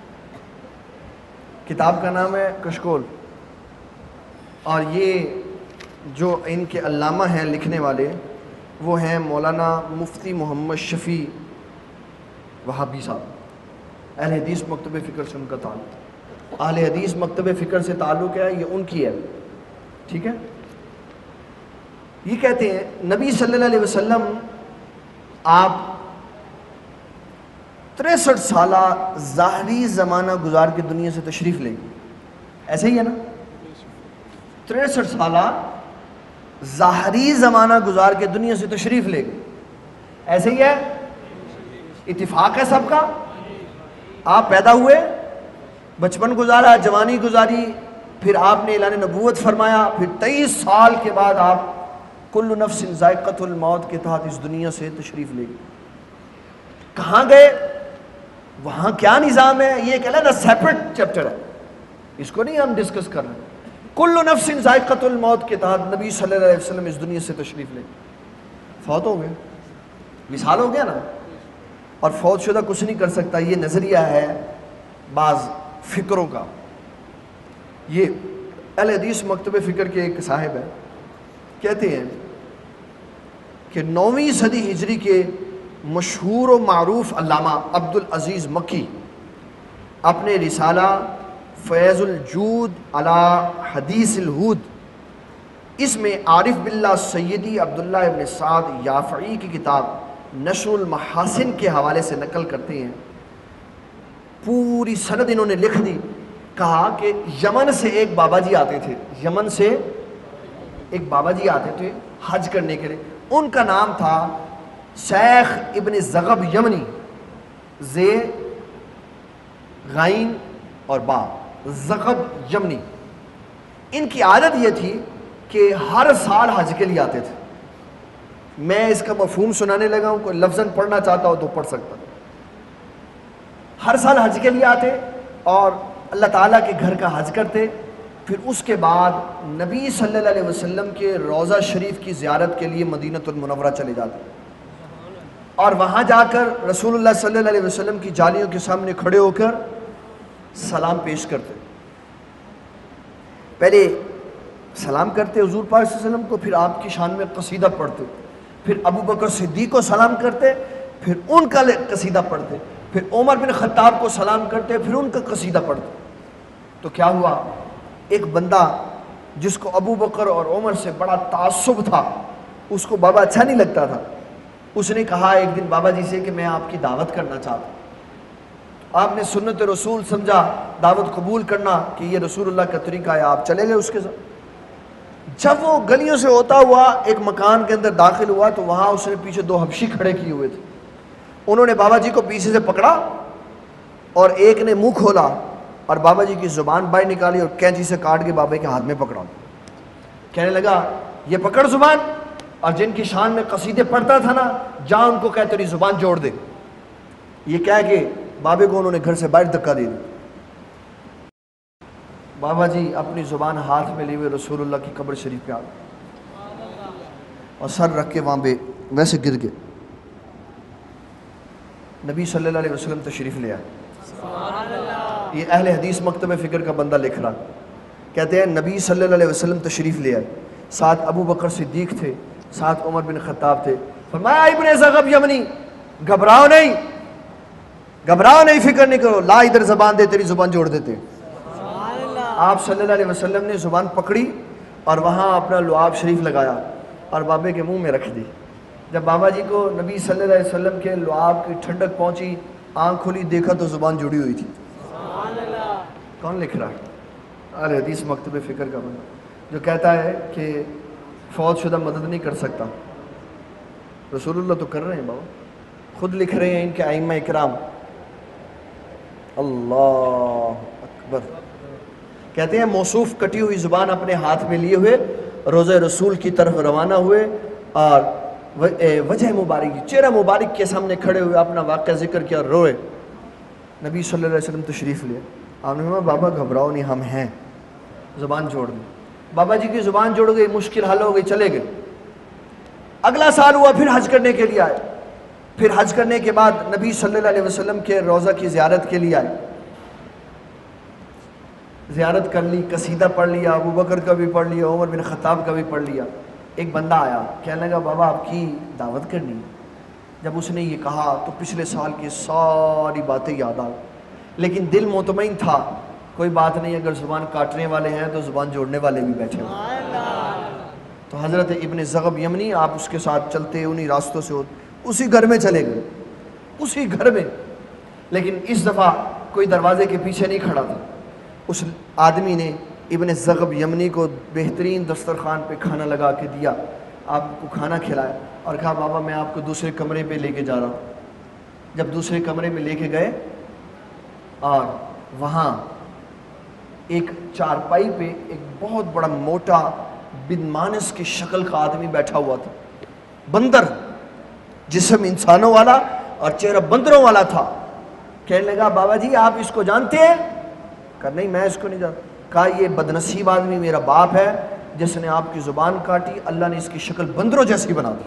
کتاب کا نام ہے کشکول. اور یہ جو ان کے علامہ ہیں لکھنے والے وہ ہیں مولانا مفتی محمد شفیع وہابی صاحب. اہل حدیث مکتب فکر سے ان کا تعلق. اہل حدیث مکتب فکر سے تعلق ہے، یہ ان کی ہے. ٹھیک ہے. یہ کہتے ہیں نبی صلی اللہ علیہ وسلم آپ تریسٹھ سالہ ظاہری زمانہ گزار کے دنیا سے تشریف لے گئے. ایسے ہی ہے نا؟ تریسٹھ سالہ ظاہری زمانہ گزار کے دنیا سے تشریف لے گئے. ایسے ہی ہے؟ اتفاق ہے سب کا. آپ پیدا ہوئے، بچپن گزارا، جوانی گزاری، پھر آپ نے اعلان نبوت فرمایا، پھر تیئیس سال کے بعد آپ کل نفس ذائقۃ الموت کے تحت اس دنیا سے تشریف لے گئے۔ کہاں گئے؟ وہاں کیا نظام ہے یہ ایک علیحدہ سیپریٹ چیپٹر ہے، اس کو نہیں ہم ڈسکس کر رہے۔ کل نفس ذائقۃ الموت کے تحت نبی صلی اللہ علیہ وسلم اس دنیا سے تشریف لے گئے، فوت ہو گئے، وصال ہو گیا نا۔ اور فوت شدہ کچھ نہیں کر سکتا، یہ نظریہ ہے بعض فکروں کا۔ یہ اہل حدیث مکتب فکر کے ایک صاحب ہیں، کہتے ہیں کہ نویں صدی ہجری کے مشہور و معروف علامہ عبد العزیز مکی اپنے رسالہ فیض الجود علی حدیث الہود، اس میں عارف باللہ سیدی عبداللہ ابن سعد یافعی کی کتاب نشر المحاسن کے حوالے سے نقل کرتے ہیں، پوری سند انہوں نے لکھ دی۔ کہا کہ یمن سے ایک بابا جی آتے تھے، یمن سے ایک بابا جی آتے تھے حج کرنے کے لیے، ان کا نام تھا شیخ ابن زغب یمنی، زے غین اور با، زغب یمنی۔ ان کی عادت یہ تھی کہ ہر سال حج کے لیے آتے تھے۔ میں اس کا مفہوم سنانے لگا ہوں، کوئی لفظاً پڑھنا چاہتا ہو تو پڑھ سکتا۔ ہر سال حج کے لیے آتے اور اللہ تعالیٰ کے گھر کا حج کرتے، پھر اس کے بعد نبی صلی اللہ علیہ وسلم کے روضہ شریف کی زیارت کے لیے مدینۃ المنورہ چلے جاتے اور وہاں جا کر رسول اللہ صلی اللہ علیہ وسلم کی جالیوں کے سامنے کھڑے ہو کر سلام پیش کرتے۔ پہلے سلام کرتے حضور پاک صلی اللہ علیہ وسلم کو، پھر آپ کی شان میں قصیدہ پڑھتے، پھر ابو بکر صدیق کو سلام کرتے، پھر ان کا قصیدہ پڑھتے، پھر عمر بن خطاب کو سلام کرتے، پھر ان کا قصیدہ پڑھتے۔ تو کیا ہوا، ایک بندہ جس کو ابو بکر اور عمر سے بڑا تعصب تھا، اس کو بابا اچھا نہیں لگتا تھا، اس نے کہا ایک دن بابا جی سے کہ میں آپ کی دعوت کرنا چاہتا ہوں۔ آپ نے سنت رسول سمجھا دعوت قبول کرنا کہ یہ رسول اللہ کا طریقہ ہے، آپ چلے گئے اس کے ساتھ۔ جب وہ گلیوں سے ہوتا ہوا ایک مکان کے اندر داخل ہوا تو وہاں اس نے پیچھے دو حبشی کھڑے کیے ہوئے تھے، انہوں نے بابا جی کو پیچھے سے پکڑا اور ایک نے منہ کھولا اور بابا جی کی زبان باہر نکالی اور کینچی سے کاٹ کے بابا کے ہاتھ میں پکڑا، کہنے لگا یہ پکڑ زبان، اور جن کی شان میں قصیدے پڑھتا تھا نا جا ان کو کہہ تیری زبان جوڑ دے۔ یہ کہہ کے بابے کو انہوں نے گھر سے باہر دھکا دے دی۔ بابا جی اپنی زبان ہاتھ میں لیے ہوئے رسول اللہ کی قبر شریف پہ آ گئے اور سر رکھ کے وہاں پہ ویسے گر گئے۔ نبی صلی اللہ علیہ وسلم تشریف لے آئے۔ یہ اہل حدیث مکتب فکر کا بندہ لکھ رہا، کہتے ہیں نبی صلی اللہ علیہ وسلم تشریف لے آئے، ساتھ ابو بکر صدیق تھے، ساتھ عمر بن خطاب تھے۔ فرمایا ابن زغب یمنی گھبراؤ نہیں، گھبراؤ نہیں، فکر نہیں کرو، لا ادھر زبان دے، تیری زبان جوڑ دیتے۔ آپ صلی اللہ علیہ وسلم نے زبان پکڑی اور وہاں اپنا لعاب شریف لگایا اور بابے کے منہ میں رکھ دی۔ جب بابا جی کو نبی صلی اللہ علیہ وسلم کے لعاب کی ٹھنڈک پہنچی، آنکھ کھلی، دیکھا تو زبان جڑی ہوئی تھی۔ کون لکھ رہا ہے؟ اہل حدیث مکتب فکر کا بندہ جو کہتا ہے کہ فوت شدہ مدد نہیں کر سکتا، رسول اللہ تو کر رہے ہیں، بابا خود لکھ رہے ہیں ان کے ائمہ اکرام۔ اللہ اکبر۔ کہتے ہیں موصوف کٹی ہوئی زبان اپنے ہاتھ میں لیے ہوئے روضہ رسول کی طرف روانہ ہوئے اور وجہ مبارک، چہرہ مبارک کے سامنے کھڑے ہوئے اپنا واقعہ ذکر کیا، روئے۔ نبی صلی اللہ علیہ وسلم تشریف لے، آپ نے کہا بابا گھبراؤ نہیں، ہم ہیں، زبان جوڑ دی۔ بابا جی کی زبان جوڑ گئی، مشکل حل ہو گئی، چلے گئے۔ اگلا سال ہوا، پھر حج کرنے کے لیے آئے، پھر حج کرنے کے بعد نبی صلی اللہ علیہ وسلم کے روضہ کی زیارت کے لیے آئے، زیارت کر لی، قصیدہ پڑھ لیا، ابو بکر کا بھی پڑھ لیا، عمر بن خطاب کا بھی پڑھ لیا۔ ایک بندہ آیا، کہنے لگا بابا آپ کی دعوت کرنی ہے۔ جب اس نے یہ کہا تو پچھلے سال کی ساری باتیں یاد آ، لیکن دل مطمئن تھا، کوئی بات نہیں، اگر زبان کاٹنے والے ہیں تو زبان جوڑنے والے بھی بیٹھے ہوئے۔ تو حضرت ابن زغب یمنی آپ اس کے ساتھ چلتے انہی راستوں سے ہوتے، اسی گھر میں چلے گئے، اسی گھر میں، لیکن اس دفعہ کوئی دروازے کے پیچھے نہیں کھڑا تھا۔ اس آدمی نے ابن زغب یمنی کو بہترین دسترخوان پہ کھانا لگا کے دیا، آپ کو کھانا کھلایا اور کہا بابا میں آپ کو دوسرے کمرے پہ لے کے جا رہا ہوں۔ جب دوسرے کمرے میں لے کے گئے اور وہاں ایک چارپائی پہ ایک بہت بڑا موٹا بدمانس کی شکل کا آدمی بیٹھا ہوا تھا، بندر، جسم انسانوں والا اور چہرہ بندروں والا تھا۔ کہنے لگا بابا جی آپ اس کو جانتے ہیں؟ کہا نہیں میں اس کو نہیں جانتا۔ کہا یہ بدنصیب آدمی میرا باپ ہے جس نے آپ کی زبان کاٹی، اللہ نے اس کی شکل بندروں جیسی بنا دی۔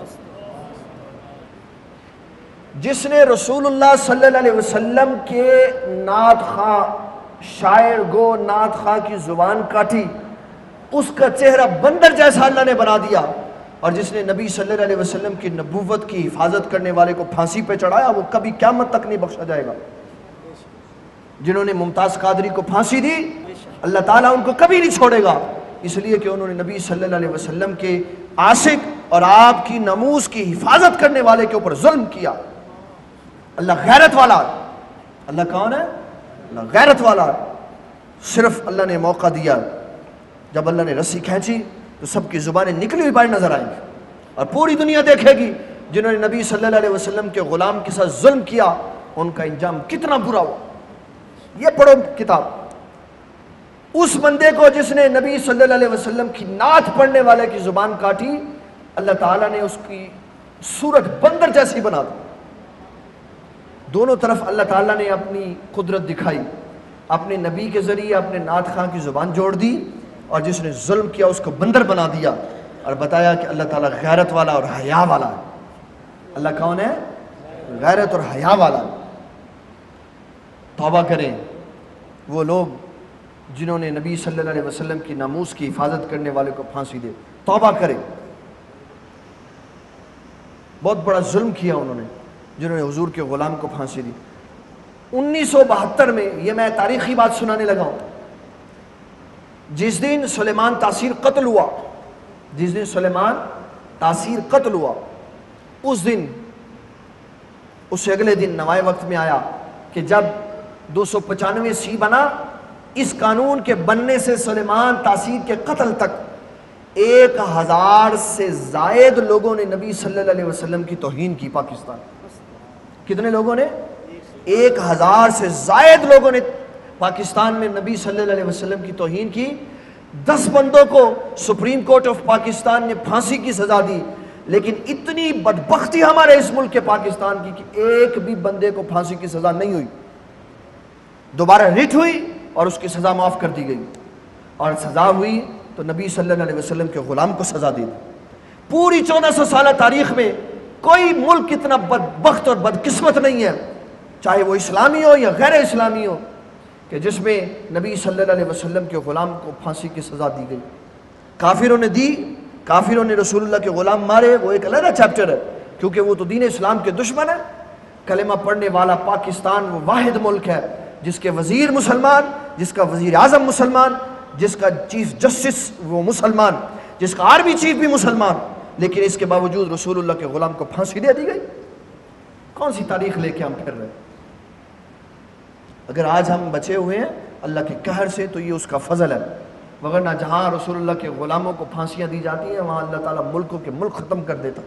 جس نے رسول اللہ صلی اللہ علیہ وسلم کے نعت خواں، شاعر گو نعت خواں کی زبان کاٹی، اس کا چہرہ بندر جیسا اللہ نے بنا دیا۔ اور جس نے نبی صلی اللہ علیہ وسلم کی نبوت کی حفاظت کرنے والے کو پھانسی پہ چڑھایا، وہ کبھی قیامت تک نہیں بخشا جائے گا۔ جنہوں نے ممتاز قادری کو پھانسی دی، اللہ تعالیٰ ان کو کبھی نہیں چھوڑے گا، اس لیے کہ انہوں نے نبی صلی اللہ علیہ وسلم کے عاشق اور آپ کی ناموس کی حفاظت کرنے والے کے اوپر ظلم کیا۔ اللہ غیرت والا ہے۔ اللہ کون ہے؟ اللہ غیرت والا ہے۔ صرف اللہ نے موقع دیا، جب اللہ نے رسی کھینچی تو سب کی زبانیں نکلی ہوئی باہر نظر آئیں گی، اور پوری دنیا دیکھے گی جنہوں نے نبی صلی اللہ علیہ وسلم کے غلام کے ساتھ ظلم کیا، ان کا انجام کتنا برا ہوا۔ یہ پڑھو کتاب، اس بندے کو جس نے نبی صلی اللہ علیہ وسلم کی نعت پڑھنے والے کی زبان کاٹی، اللہ تعالیٰ نے اس کی صورت بندر جیسی بنا دی۔ دونوں طرف اللہ تعالیٰ نے اپنی قدرت دکھائی، اپنے نبی کے ذریعے اپنے نعت خواں کی زبان جوڑ دی، اور جس نے ظلم کیا اس کو بندر بنا دیا، اور بتایا کہ اللہ تعالیٰ غیرت والا اور حیا والا ہے۔ اللہ کون ہے؟ غیرت اور حیا والا ہے۔ توبہ کریں وہ لوگ جنہوں نے نبی صلی اللہ علیہ وسلم کی ناموس کی حفاظت کرنے والے کو پھانسی دے، توبہ کریں۔ بہت بڑا ظلم کیا انہوں نے جنہوں نے حضور کے غلام کو پھانسی دی۔ انیس سو بہتر میں، یہ میں تاریخی بات سنانے لگا ہوں، جس دن سلیمان تاثیر قتل ہوا، جس دن سلیمان تاثیر قتل ہوا اس دن، اس سے اگلے دن نوائے وقت میں آیا کہ جب دو سو پچانوے سی بنا، اس قانون کے بننے سے سلیمان تاثیر کے قتل تک ایک ہزار سے زائد لوگوں نے نبی صلی اللہ علیہ وسلم کی توہین کی۔ پاکستان کتنے لوگوں نے؟ ایک ہزار سے زائد لوگوں نے پاکستان میں نبی صلی اللہ علیہ وسلم کی توہین کی۔ دس بندوں کو سپریم کورٹ آف پاکستان نے پھانسی کی سزا دی، لیکن اتنی بدبختی ہمارے اس ملک کے پاکستان کی کہ ایک بھی بندے کو پھانسی کی سزا نہیں ہوئی۔ دوبارہ ریٹ ہوئی اور اس کی سزا معاف کر دی گئی، اور سزا ہوئی تو نبی صلی اللہ علیہ وسلم کے غلام کو سزا دی۔ پوری چودہ سو سالہ تاریخ میں کوئی ملک اتنا بدبخت اور بدقسمت نہیں ہے، چاہے وہ اسلامی ہو یا غیر اسلامی ہو، کہ جس میں نبی صلی اللہ علیہ وسلم کے غلام کو پھانسی کی سزا دی گئی۔ کافروں نے دی، کافروں نے رسول اللہ کے غلام مارے، وہ ایک علیحدہ چیپٹر ہے، کیونکہ وہ تو دین اسلام کے دشمن ہے۔ کلمہ پڑھنے والا پاکستان وہ واحد ملک ہے جس کے وزیر مسلمان، جس کا وزیر اعظم مسلمان، جس کا چیف جسٹس وہ مسلمان، جس کا آرمی چیف بھی مسلمان، لیکن اس کے باوجود رسول اللہ کے غلام کو پھانسی دے دی گئی۔ کون سی تاریخ لے کے ہم پھر رہے ہیں؟ اگر آج ہم بچے ہوئے ہیں اللہ کے قہر سے تو یہ اس کا فضل ہے، وگرنہ جہاں رسول اللہ کے غلاموں کو پھانسیاں دی جاتی ہیں وہاں اللہ تعالیٰ ملکوں کے ملک ختم کر دیتا۔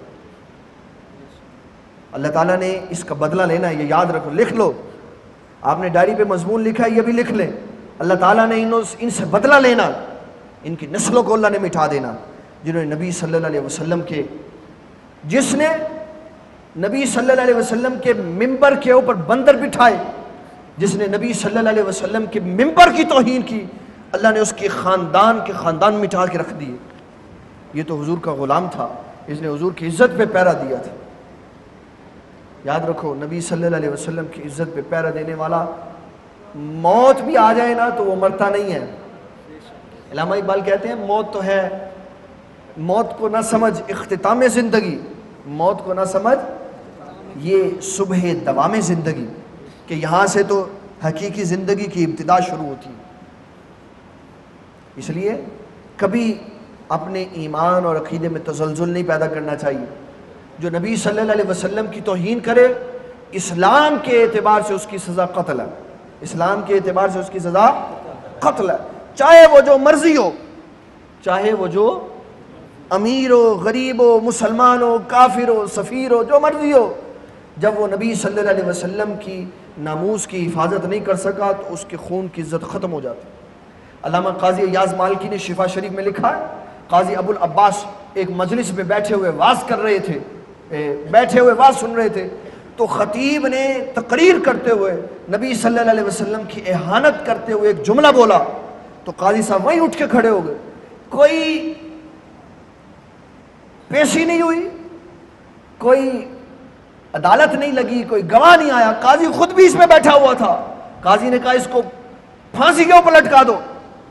اللہ تعالیٰ نے اس کا بدلہ لینا ہے، یہ یاد رکھو، لکھ لو، آپ نے ڈائری پہ مضمون لکھا ہے یہ بھی لکھ لیں۔ اللہ تعالیٰ نے ان سے بدلہ لینا، ان کی نسلوں کو اللہ نے مٹا دینا جنہوں نے نبی صلی اللہ علیہ وسلم کے، جس نے نبی صلی اللہ علیہ وسلم کے ممبر کے اوپر بندر بٹھائے، جس نے نبی صلی اللہ علیہ وسلم کے ممبر کی توہین کی، اللہ نے اس کے خاندان کے خاندان مٹا کے رکھ دیے۔ یہ تو حضور کا غلام تھا، اس نے حضور کی عزت پہ پہرا دیا تھا۔ یاد رکھو، نبی صلی اللہ علیہ وسلم کی عزت پہ پہرا دینے والا موت بھی آ جائے نا تو وہ مرتا نہیں ہے۔ علامہ اقبال کہتے ہیں موت تو ہے، موت کو نہ سمجھ اختتام زندگی، موت کو نہ سمجھ یہ صبح دوام زندگی، کہ یہاں سے تو حقیقی زندگی کی ابتدا شروع ہوتی ہے۔ اس لیے کبھی اپنے ایمان اور عقیدے میں تزلزل نہیں پیدا کرنا چاہیے۔ جو نبی صلی اللہ علیہ وسلم کی توہین کرے، اسلام کے اعتبار سے اس کی سزا قتل ہے، اسلام کے اعتبار سے اس کی سزا قتل ہے، چاہے وہ جو مرضی ہو، چاہے وہ جو امیر ہو، غریب ہو، مسلمان ہو، کافر ہو، سفیر ہو، جو مرضی ہو۔ جب وہ نبی صلی اللہ علیہ وسلم کی ناموس کی حفاظت نہیں کر سکا تو اس کے خون کی عزت ختم ہو جاتی۔ علامہ قاضی ایاز مالکی نے شفا شریف میں لکھا ہے، قاضی ابو العباس ایک مجلس میں بیٹھے ہوئے واز کر رہے تھے، بیٹھے ہوئے واز سن رہے تھے، تو خطیب نے تقریر کرتے ہوئے نبی صلی اللہ علیہ وسلم کی اہانت کرتے ہوئے ایک جملہ بولا، تو قاضی صاحب وہیں اٹھ کے کھڑے ہو گئے، کوئی پیشی نہیں ہوئی، کوئی عدالت نہیں لگی، کوئی گواہ نہیں آیا، قاضی خود بھی اس میں بیٹھا ہوا تھا۔ قاضی نے کہا اس کو پھانسی کے اوپر لٹکا دو،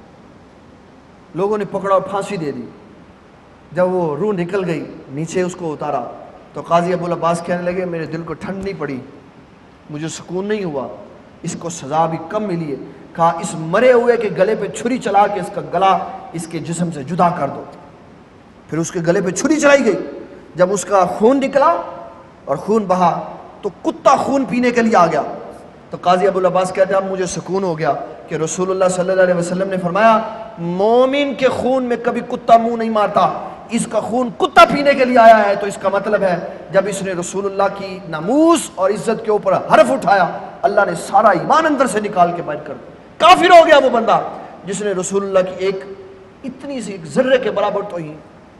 لوگوں نے پکڑا اور پھانسی دے دی۔ جب وہ روح نکل گئی نیچے اس کو اتارا تو قاضی ابو العباس کہنے لگے میرے دل کو ٹھنڈ نہیں پڑی، مجھے سکون نہیں ہوا، اس کو سزا بھی کم ملی ہے۔ کہا اس مرے ہوئے کے گلے پہ چھری چلا کے اس کا گلا اس کے جسم سے جدا کر دو۔ پھر اس کے گلے پہ چھری چلائی گئی، جب اس کا خون نکلا اور خون بہا تو کتا خون پینے کے لیے آ گیا۔ تو قاضی ابو العباس کہتے ہیں اب مجھے سکون ہو گیا کہ رسول اللہ صلی اللہ علیہ وسلم نے فرمایا مومن کے خون میں کبھی کتا منہ نہیں مارتا، اس کا خون کتا پینے کے لیے آیا ہے، تو اس کا مطلب ہے جب اس نے رسول اللہ کی ناموس اور عزت کے اوپر حرف اٹھایا اللہ نے سارا ایمان اندر سے نکال کے باہر کر دیا۔ کافر ہو گیا وہ بندہ جس نے رسول اللہ کی ایک اتنی سی ایک ذرے کے برابر توہین۔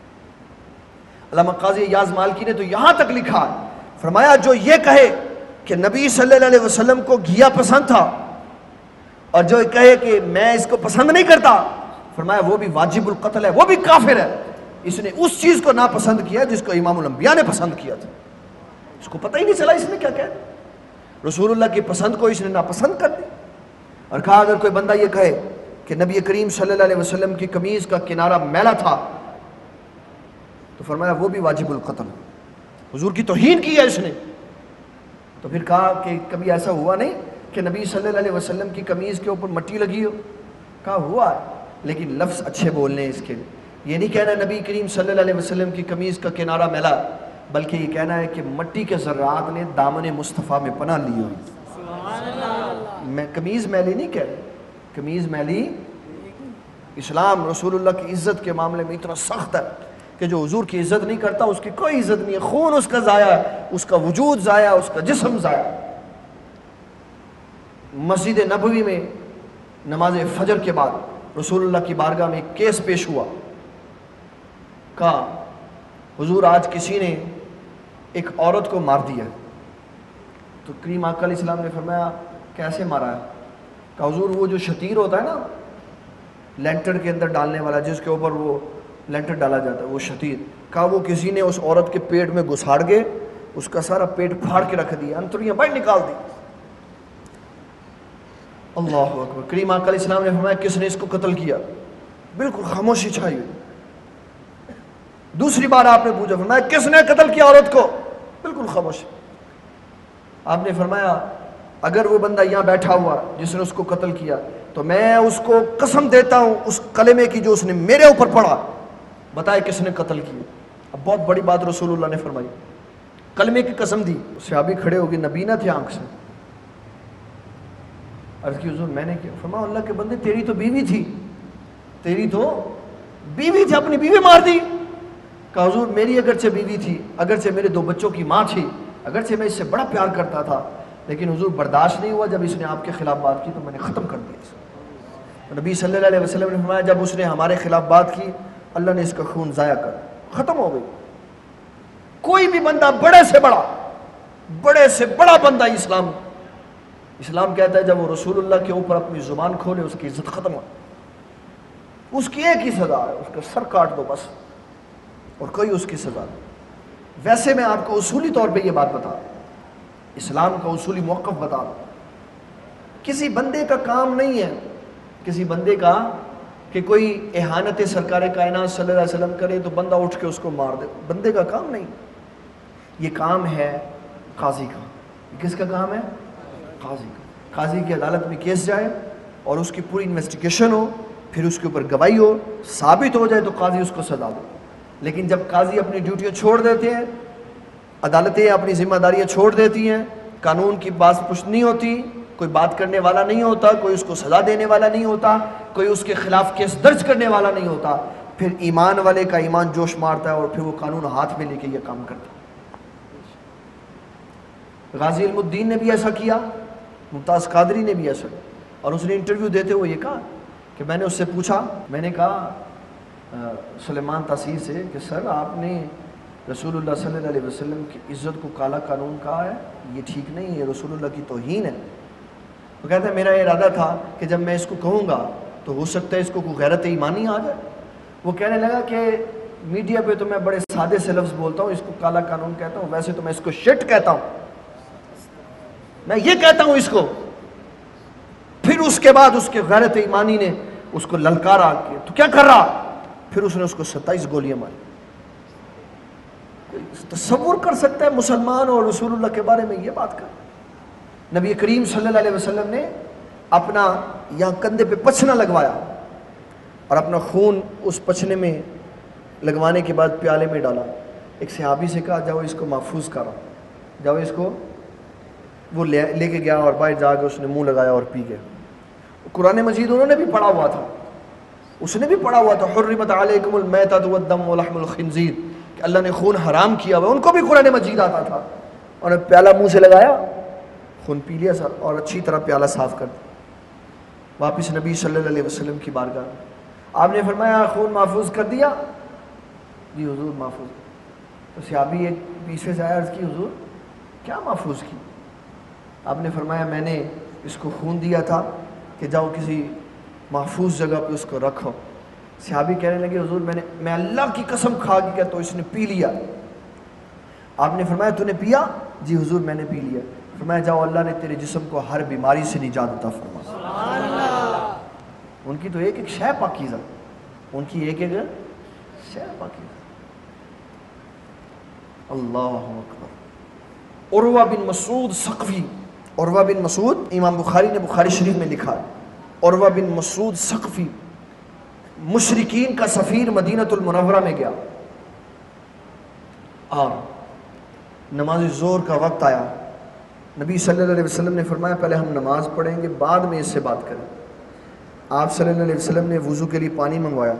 علامہ قاضی ایاز مالکی نے تو یہاں تک لکھا، فرمایا جو یہ کہے کہ نبی صلی اللہ علیہ وسلم کو گھیا پسند تھا اور جو کہے کہ میں اس کو پسند نہیں کرتا، فرمایا وہ بھی واجب القتل ہے، وہ بھی کافر ہے۔ اس نے اس چیز کو ناپسند کیا جس کو امام الانبیاء نے پسند کیا تھا، اس کو پتہ ہی نہیں چلا اس نے کیا کہا، رسول اللہ کی پسند کو اس نے ناپسند کر دی۔ اور کہا اگر کوئی بندہ یہ کہے کہ نبی کریم صلی اللہ علیہ وسلم کی قمیض کا کنارہ میلا تھا تو فرمایا وہ بھی واجب القتل، حضور کی توہین کی ہے اس نے۔ تو پھر کہا کہ کبھی ایسا ہوا نہیں کہ نبی صلی اللہ علیہ وسلم کی قمیض کے اوپر مٹی لگی ہو؟ کہا ہوا ہے، لیکن لفظ اچھے بولنے اس کے، یہ نہیں کہنا نبی کریم صلی اللہ علیہ وسلم کی قمیض کا کنارہ میلا، بلکہ یہ کہنا ہے کہ مٹی کے ذرات نے دامن مصطفیٰ میں پناہ لی ہوئی۔ میں قمیض میلی نہیں کہہ رہا، قمیض میلی، اسلام رسول اللہ کی عزت کے معاملے میں اتنا سخت ہے کہ جو حضور کی عزت نہیں کرتا اس کی کوئی عزت نہیں ہے، خون اس کا ضائع ہے، اس کا وجود ضائع، اس کا جسم ضائع۔ مسجد نبوی میں نماز فجر کے بعد رسول اللہ کی بارگاہ میں ایک کیس پیش ہوا، کہا حضور آج کسی نے ایک عورت کو مار دیا، تو کریم آقا علیہ السلام نے فرمایا کیسے مارا ہے؟ کہا حضور وہ جو شتیر ہوتا ہے نا لینٹر کے اندر ڈالنے والا، جس کے اوپر وہ لینٹر ڈالا جاتا ہے، وہ شتیر، کہا وہ کسی نے اس عورت کے پیٹ میں گھساڑ کے اس کا سارا پیٹ پھاڑ کے رکھ دیا، انتڑیاں باہر نکال دی۔ اللہ اکبر۔ کریم آقا علیہ السلام نے فرمایا کس نے اس کو قتل کیا؟ بالکل خاموشی چھائی ہوئی۔ دوسری بار آپ نے پوچھا، فرمایا کس نے قتل کیا عورت کو؟ بالکل خاموشی۔ آپ نے فرمایا اگر وہ بندہ یہاں بیٹھا ہوا جس نے اس کو قتل کیا تو میں اس کو قسم دیتا ہوں اس کلمے کی جو اس نے میرے اوپر پڑھا، بتائے کس نے قتل کیا؟ اب بہت بڑی بات رسول اللہ نے فرمائی، کلمے کی قسم دی۔ صحابی کھڑے ہو گئے، نبی نہ تھے آنکھ سے، عرض کی حضور میں نے کیا؟ فرمایا اللہ کے بندے تیری تو بیوی تھی، تیری تو بیوی تھی، اپنی بیوی مار دی۔ کہا حضور میری اگرچہ بیوی تھی، اگرچہ میرے دو بچوں کی ماں تھی، اگرچہ میں اس سے بڑا پیار کرتا تھا، لیکن حضور برداشت نہیں ہوا جب اس نے آپ کے خلاف بات کی تو میں نے ختم کر دیا۔ نبی صلی اللہ علیہ وسلم نے فرمایا جب اس نے ہمارے خلاف بات کی اللہ نے اس کا خون ضائع کر ختم ہو گئی۔ کوئی بھی بندہ بڑے سے بڑا بڑے سے بڑا بندہ اسلام اسلام کہتا ہے جب وہ رسول اللہ کے اوپر اپنی زبان کھولے اس کی عزت ختم ہو، اس کی ایک ہی سزا ہے، اس کا سر کاٹ دو بس، اور کوئی اس کی سزا نہیں۔ ویسے میں آپ کو اصولی طور پہ یہ بات بتا دوں، اسلام کا اصولی موقف بتا دوں، کسی بندے کا کام نہیں ہے کسی بندے کا کہ کوئی اہانت سرکار کائنات صلی اللہ علیہ وسلم کرے تو بندہ اٹھ کے اس کو مار دے، بندے کا کام نہیں، یہ کام ہے قاضی کا۔ کس کا کام ہے؟ قاضی کا۔ قاضی کی عدالت میں کیس جائے اور اس کی پوری انویسٹیگیشن ہو، پھر اس کے اوپر گواہی ہو، ثابت ہو جائے تو قاضی اس کو سزا دے۔ لیکن جب قاضی اپنی ڈیوٹیاں چھوڑ دیتے ہیں، عدالتیں اپنی ذمہ داریاں چھوڑ دیتی ہیں، قانون کی بات پشت نہیں ہوتی، کوئی بات کرنے والا نہیں ہوتا، کوئی اس کو سزا دینے والا نہیں ہوتا، کوئی اس کے خلاف کیس درج کرنے والا نہیں ہوتا، پھر ایمان والے کا ایمان جوش مارتا ہے اور پھر وہ قانون ہاتھ میں لے کے یہ کام کرتا ہے۔ غازی علم الدین نے بھی ایسا کیا، ممتاز قادری نے بھی ایسا کیا، اور اس نے انٹرویو دیتے ہوئے یہ کہا کہ میں نے اس سے پوچھا، میں نے کہا سلیمان تاثیر سے کہ سر آپ نے رسول اللہ صلی اللہ علیہ وسلم کی عزت کو کالا قانون کہا ہے، یہ ٹھیک نہیں ہے، رسول اللہ کی توہین ہے۔ وہ کہتا ہے میرا ارادہ تھا کہ جب میں اس کو کہوں گا تو ہو سکتا ہے اس کو کوئی غیرت ایمانی آ جائے۔ وہ کہنے لگا کہ میڈیا پہ تو میں بڑے سادے سے لفظ بولتا ہوں، اس کو کالا قانون کہتا ہوں، ویسے تو میں اس کو شٹ کہتا ہوں، میں یہ کہتا ہوں اس کو۔ پھر اس کے بعد اس کے غیرت ایمانی نے اس کو للکارا کہ تو کیا کر رہا، پھر اس نے اس کو ستائیس گولیاں ماری۔ تصور کر سکتا ہے مسلمان اور رسول اللہ کے بارے میں یہ بات کر؟ نبی کریم صلی اللہ علیہ وسلم نے اپنا یہاں کندھے پہ پچھنا لگوایا اور اپنا خون اس پچھنے میں لگوانے کے بعد پیالے میں ڈالا۔ ایک صحابی سے کہا جاؤ اس کو محفوظ کرو، جاؤ اس کو، وہ لے لے کے گیا اور باہر جا کے اس نے منہ لگایا اور پی گیا۔ قرآن مجید انہوں نے بھی پڑھا ہوا تھا، اس نے بھی پڑھا ہوا تھا، حرمت علیکم المیتۃ والدم ولحم الخنزیر، کہ اللہ نے خون حرام کیا ہوا، ان کو بھی قرآن مجید آتا تھا۔ اور پیالہ منہ سے لگایا، خون پی لیا سر اور اچھی طرح پیالہ صاف کر دیا۔ واپس نبی صلی اللہ علیہ وسلم کی بارگاہ، آپ نے فرمایا خون محفوظ کر دیا؟ جی حضور محفوظ۔ تو صحابی ایک پیچھے سے آیا، عرض کی حضور کیا محفوظ کی؟ آپ نے فرمایا میں نے اس کو خون دیا تھا کہ جاؤ کسی محفوظ جگہ پہ اس کو رکھو۔ صحابی کہنے لگے حضور میں نے میں اللہ کی قسم کھا کے تو اس نے پی لیا۔ آپ نے فرمایا تو نے پیا؟ جی حضور میں نے پی لیا۔ فرمایا جاؤ اللہ نے تیرے جسم کو ہر بیماری سے نجات عطا فرمایا۔ ان کی تو ایک ایک شے پاکیزہ، ان کی ایک ایک شے پاکیزہ۔ اللہ اکبر۔ عروہ بن مسعود ثقفی، عروہ بن مسعود امام بخاری نے بخاری شریف میں لکھا ہے، عروہ بن مسعود ثقفی مشرکین کا سفیر مدینۃ المنورہ میں گیا اور نماز ظہر کا وقت آیا۔ نبی صلی اللہ علیہ وسلم نے فرمایا پہلے ہم نماز پڑھیں گے بعد میں اس سے بات کریں۔ آپ صلی اللہ علیہ وسلم نے وضو کے لیے پانی منگوایا،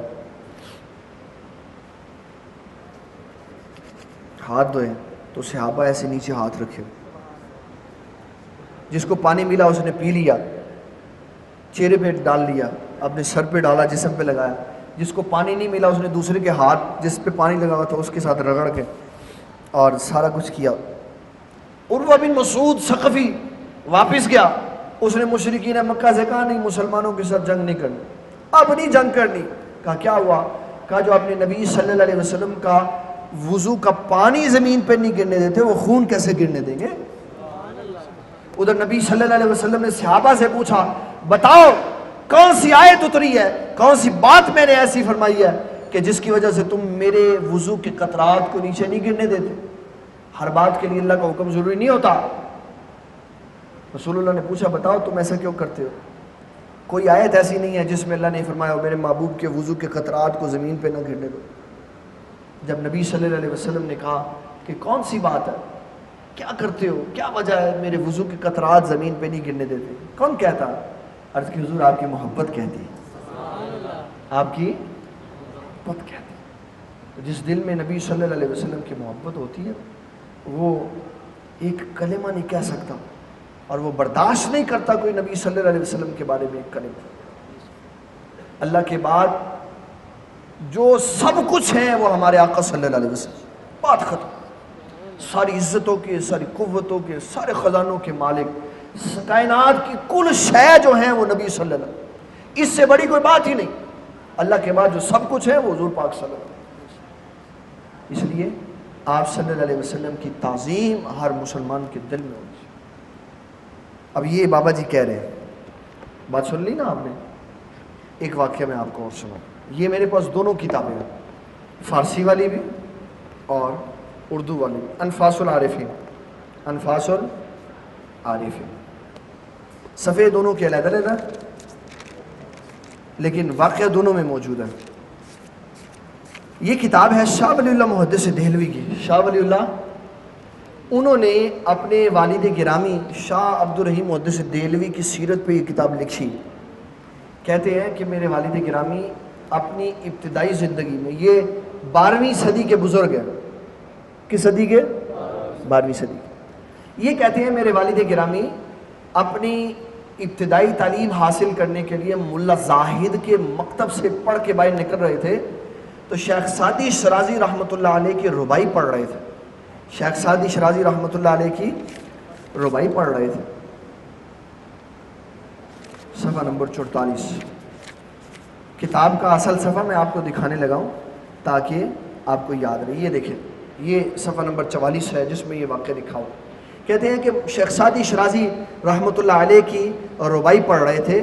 ہاتھ دھوئے تو صحابہ ایسے نیچے ہاتھ رکھے، جس کو پانی ملا اس نے پی لیا، چہرے پہ ڈال لیا، اپنے سر پہ ڈالا، جسم پہ لگایا۔ جس کو پانی نہیں ملا اس نے دوسرے کے ہاتھ جس پہ پانی لگا ہوا تھا اس کے ساتھ رگڑ کے اور سارا کچھ کیا۔ عروہ بن مسعود ثقفی واپس گیا، اس نے مشرکین مکہ سے کہا نہیں مسلمانوں کے ساتھ جنگ نہیں کرنی، اب نہیں جنگ کرنی۔ کہا کیا ہوا؟ کہا جو اپنے نبی صلی اللہ علیہ وسلم کا وضو کا پانی زمین پہ نہیں گرنے دیتے وہ خون کیسے گرنے دیں گے؟ ادھر نبی صلی اللہ علیہ وسلم نے صحابہ سے پوچھا بتاؤ کون سی آیت اتری ہے، کون سی بات میں نے ایسی فرمائی ہے کہ جس کی وجہ سے تم میرے وضو کے قطرات کو نیچے نہیں گرنے دیتے؟ ہر بات کے لیے اللہ کا حکم ضروری نہیں ہوتا۔ رسول اللہ نے پوچھا بتاؤ تم ایسا کیوں کرتے ہو؟ کوئی آیت ایسی نہیں ہے جس میں اللہ نے فرمایا میرے محبوب کے وضو کے قطرات کو زمین پہ نہ گرنے دو۔ جب نبی صلی اللہ علیہ وسلم نے کہا کہ کون سی بات ہے، کیا کرتے ہو، کیا وجہ ہے میرے وضو کے قطرات زمین پہ نہیں گرنے دیتے؟ کون کہتا؟ عرض کی حضور آپ کی محبت کہتی ہے، آپ کی محبت کہتی ہے۔ جس دل میں نبی صلی اللہ علیہ وسلم کی محبت ہوتی ہے وہ ایک کلمہ نہیں کہہ سکتا اور وہ برداشت نہیں کرتا کوئی نبی صلی اللہ علیہ وسلم کے بارے میں ایک کلمہ۔ اللہ کے بعد جو سب کچھ ہیں وہ ہمارے آقا صلی اللہ علیہ وسلم، بات ختم۔ ساری عزتوں کے، ساری قوتوں کے، سارے خزانوں کے مالک، کائنات کی کل شے جو ہیں وہ نبی صلی اللہ علیہ وسلم، اس سے بڑی کوئی بات ہی نہیں۔ اللہ کے بعد جو سب کچھ ہے وہ حضور پاک صلی اللہ علیہ وسلم۔ اس لیے آپ صلی اللہ علیہ وسلم کی تعظیم ہر مسلمان کے دل میں ہونی چاہیے۔ اب یہ بابا جی کہہ رہے ہیں، بات سن لی نا آپ نے؟ ایک واقعہ میں آپ کو اور سناؤں۔ یہ میرے پاس دونوں کتابیں ہیں، فارسی والی بھی اور اردو والی بھی، انفاس العارفین، انفاس العارفین۔ صفحے دونوں کے علیحدہ علیحدہ لیکن واقعہ دونوں میں موجود ہے۔ یہ کتاب ہے شاہ ولی اللہ محدث دہلوی کی۔ شاہ ولی اللہ انہوں نے اپنے والد گرامی شاہ عبد الرحیم محدث دہلوی کی سیرت پہ یہ کتاب لکھی۔ کہتے ہیں کہ میرے والد گرامی اپنی ابتدائی زندگی میں، یہ بارہویں صدی کے بزرگ ہیں، کس صدی کے؟ بارہویں صدی کے۔ یہ کہتے ہیں میرے والد گرامی اپنی ابتدائی تعلیم حاصل کرنے کے لیے ملا زاہد کے مکتب سے پڑھ کے باہر نکل رہے تھے تو شیخ سعدی شرازی رحمۃ اللہ علیہ کی ربائی پڑھ رہے تھے. شیخ سعدی شرازی رحمۃ اللہ علیہ کی ربائی پڑھ رہے تھے. صفحہ نمبر چورتالیس. کتاب کا اصل صفحہ میں آپ کو دکھانے لگا ہوں تاکہ آپ کو یاد رہے. یہ دیکھیں, یہ صفحہ نمبر چوالیس ہے جس میں یہ واقعہ لکھا ہو. کہتے ہیں کہ شیخ سعدی شرازی رحمۃ اللہ علیہ کی ربائی پڑھ رہے تھے.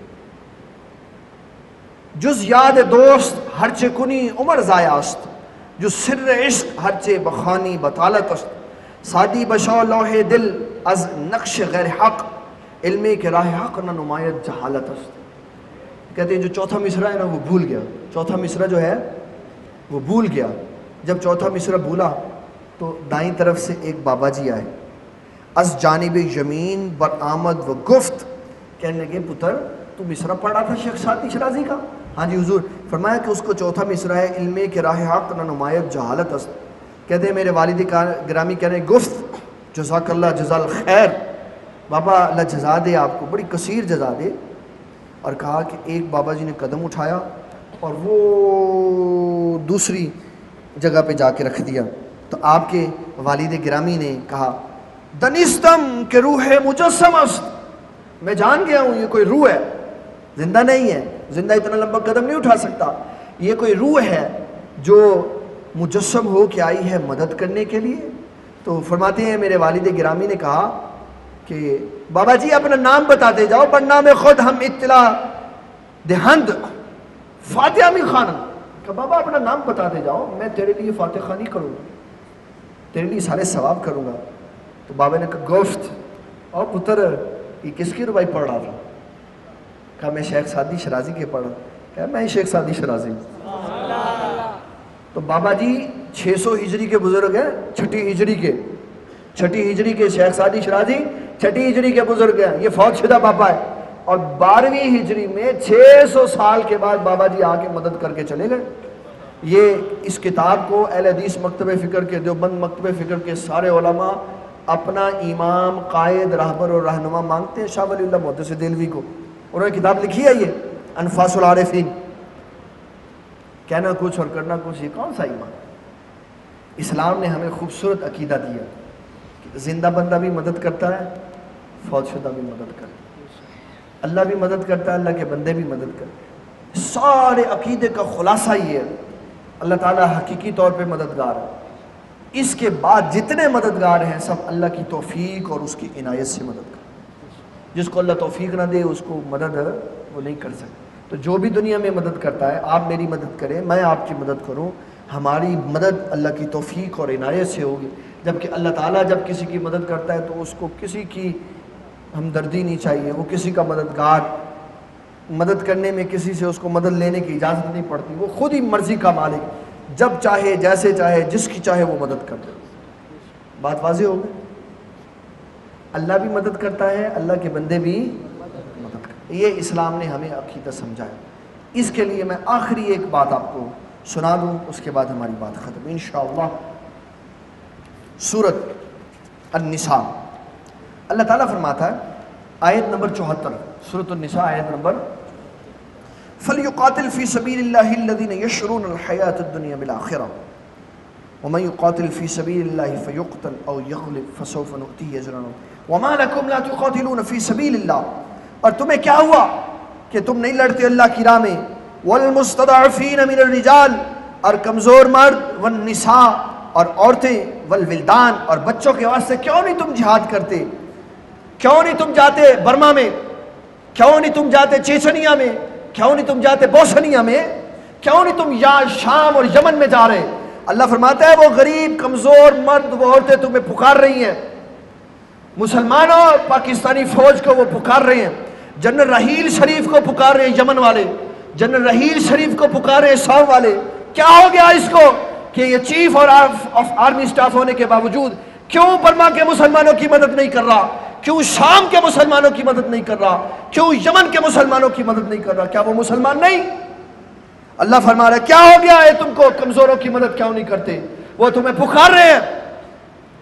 جز یاد دوست ہرچے کنی عمر زایاست, جو سر عشق ہرچے بخانی بطالت است, سادی بشو لوح دل از نقش غیر حق, علمی کے راہ حق نہ نمایت جہالت است. کہتے ہیں جو چوتھا مصرع ہے نا وہ بھول گیا. چوتھا مصرع جو ہے وہ بھول گیا. جب چوتھا مصرع بھولا تو دائیں طرف سے ایک بابا جی آئے. از جانب یمین بر آمد و گفت, کہنے لگے پتر تو مصرع پڑھا تھا شیخ سعدی شرازی کا؟ ہاں جی حضور. فرمایا کہ اس کو چوتھا مصرع ہے علمی کے راہ حق نہ نمایت جہالت است. کہتے ہیں میرے والد گرامی کہہ رہے ہیں گفت جزاک اللہ جزا الخیر, بابا اللہ جزا دے آپ کو, بڑی کثیر جزا دے. اور کہا کہ ایک بابا جی نے قدم اٹھایا اور وہ دوسری جگہ پہ جا کے رکھ دیا. تو آپ کے والد گرامی نے کہا دنستم کہ روح مجسم است, میں جان گیا ہوں یہ کوئی روح ہے, زندہ نہیں ہے, زندہ اتنا لمبا قدم نہیں اٹھا سکتا, یہ کوئی روح ہے جو مجسم ہو کے آئی ہے مدد کرنے کے لیے. تو فرماتے ہیں میرے والد گرامی نے کہا کہ بابا جی اپنا نام بتاتے جاؤ, پر نام خود ہم اطلاع دہند فاتحہ می خانم. کہ بابا اپنا نام بتاتے جاؤ, میں تیرے لیے فاتحہ خانی کروں گا, تیرے لیے سارے ثواب کروں گا. تو بابا نے کہا گفت اور پتر یہ کس کی ربائی پڑھ رہا تھا؟ کہا میں شیخ سعدی شرازی کے پڑھا. کہا میں شیخ سعدی شرازی. تو بابا جی چھ سو ہجری کے بزرگ ہیں, چھٹی ہجری کے, چھٹی ہجری کے شیخ سعدی شرازی چھٹی ہجری کے بزرگ ہیں. یہ فوت شدہ بابا ہے. اور بارہویں ہجری میں چھ سو سال کے بعد بابا جی آ کے مدد کر کے چلے گئے. یہ اس کتاب کو اہل حدیث مکتب فکر کے, دیوبند مکتب فکر کے سارے علماء اپنا امام, قائد, راہبر اور رہنما مانگتے ہیں شاہ ولی اللہ محدث دہلوی کو. انہوں نے کتاب لکھی ہے یہ انفاس العارفین. کہنا کچھ اور کرنا کچھ, یہ کون سا ایمان؟ اسلام نے ہمیں خوبصورت عقیدہ دیا کہ زندہ بندہ بھی مدد کرتا ہے, فوت شدہ بھی مدد کرتا ہے, اللہ بھی مدد کرتا ہے, اللہ کے بندے بھی مدد کرتے ہیں. سارے عقیدے کا خلاصہ یہ ہے اللہ تعالیٰ حقیقی طور پہ مددگار ہے. اس کے بعد جتنے مددگار ہیں سب اللہ کی توفیق اور اس کی عنایت سے مدد کرتے ہیں. جس کو اللہ توفیق نہ دے اس کو مدد وہ نہیں کر سکتے. تو جو بھی دنیا میں مدد کرتا ہے, آپ میری مدد کریں, میں آپ کی مدد کروں, ہماری مدد اللہ کی توفیق اور عنایت سے ہوگی. جبکہ اللہ تعالیٰ جب کسی کی مدد کرتا ہے تو اس کو کسی کی ہمدردی نہیں چاہیے, وہ کسی کا مددگار, مدد کرنے میں کسی سے اس کو مدد لینے کی اجازت نہیں پڑتی. وہ خود ہی مرضی کا مالک, جب چاہے جیسے چاہے جس کی چاہے وہ مدد کر دے. بات واضح ہو گئی. اللہ بھی مدد کرتا ہے, اللہ کے بندے بھی مدد کرتے ہیں. یہ اسلام نے ہمیں عقیدہ سمجھایا. اس کے لیے میں آخری ایک بات آپ کو سنا دوں, اس کے بعد ہماری بات ختم انشاءاللہ. سورۃ النساء, اللہ تعالیٰ فرماتا ہے آیت نمبر چوہتر, سورۃ النساء آیت نمبر فَلْيُقَاتِلْ فِي سَبِيلِ اللَّهِ الَّذِينَ يَشْرُونَ الْحَيَاةَ الدُّنْيَا بِالْآخِرَةِ وَمَنْ يُقَاتِلْ فِي سَبِيلِ اللَّهِ فَيُقْتَلْ أَوْ يَغْلِبْ فَسَوْفَ نُؤْتِيهِ أَجْرًا وَمَا لَكُمْ لَا تُقَاتِلُونَ فِي سَبِيلِ اللَّهِ. اور تمہیں کیا ہوا کہ تم نہیں لڑتے اللہ کی راہ میں. وَالْمُسْتَضْعَفِينَ مِنَ الرِّجَالِ, اور کمزور مرد, وَالنِّسَاء, اور عورتیں, وَالْوِلْدَانِ, اور بچوں کے واسطے کیوں نہیں تم جہاد کرتے؟ کیوں نہیں تم جاتے برما میں؟ کیوں نہیں تم جاتے چیچنیا میں؟ کیوں نہیں تم جاتے بوسنیا میں؟ کیوں نہیں تم یا شام اور یمن میں جا رہے؟ اللہ فرماتا ہے وہ غریب, کمزور مرد, وہ عورتیں تمہیں پکار رہی ہیں. مسلمانوں, پاکستانی فوج کو وہ پکار رہے ہیں. جنرل رحیل شریف کو پکار رہے ہیں یمن والے, جنرل رحیل شریف کو پکار رہے ہیں شام والے. کیا ہو گیا اس کو کہ یہ چیف اور آف آرمی سٹاف ہونے کے باوجود کیوں برما کے مسلمانوں کی مدد نہیں کر رہا؟ کیوں شام کے مسلمانوں کی مدد نہیں کر رہا؟ کیوں یمن کے مسلمانوں کی مدد نہیں کر رہا؟ کیا وہ مسلمان نہیں؟ اللہ فرما رہا ہے کیا ہو گیا ہے تم کو, کمزوروں کی مدد کیوں نہیں کرتے؟ وہ تمہیں پکار رہے ہیں,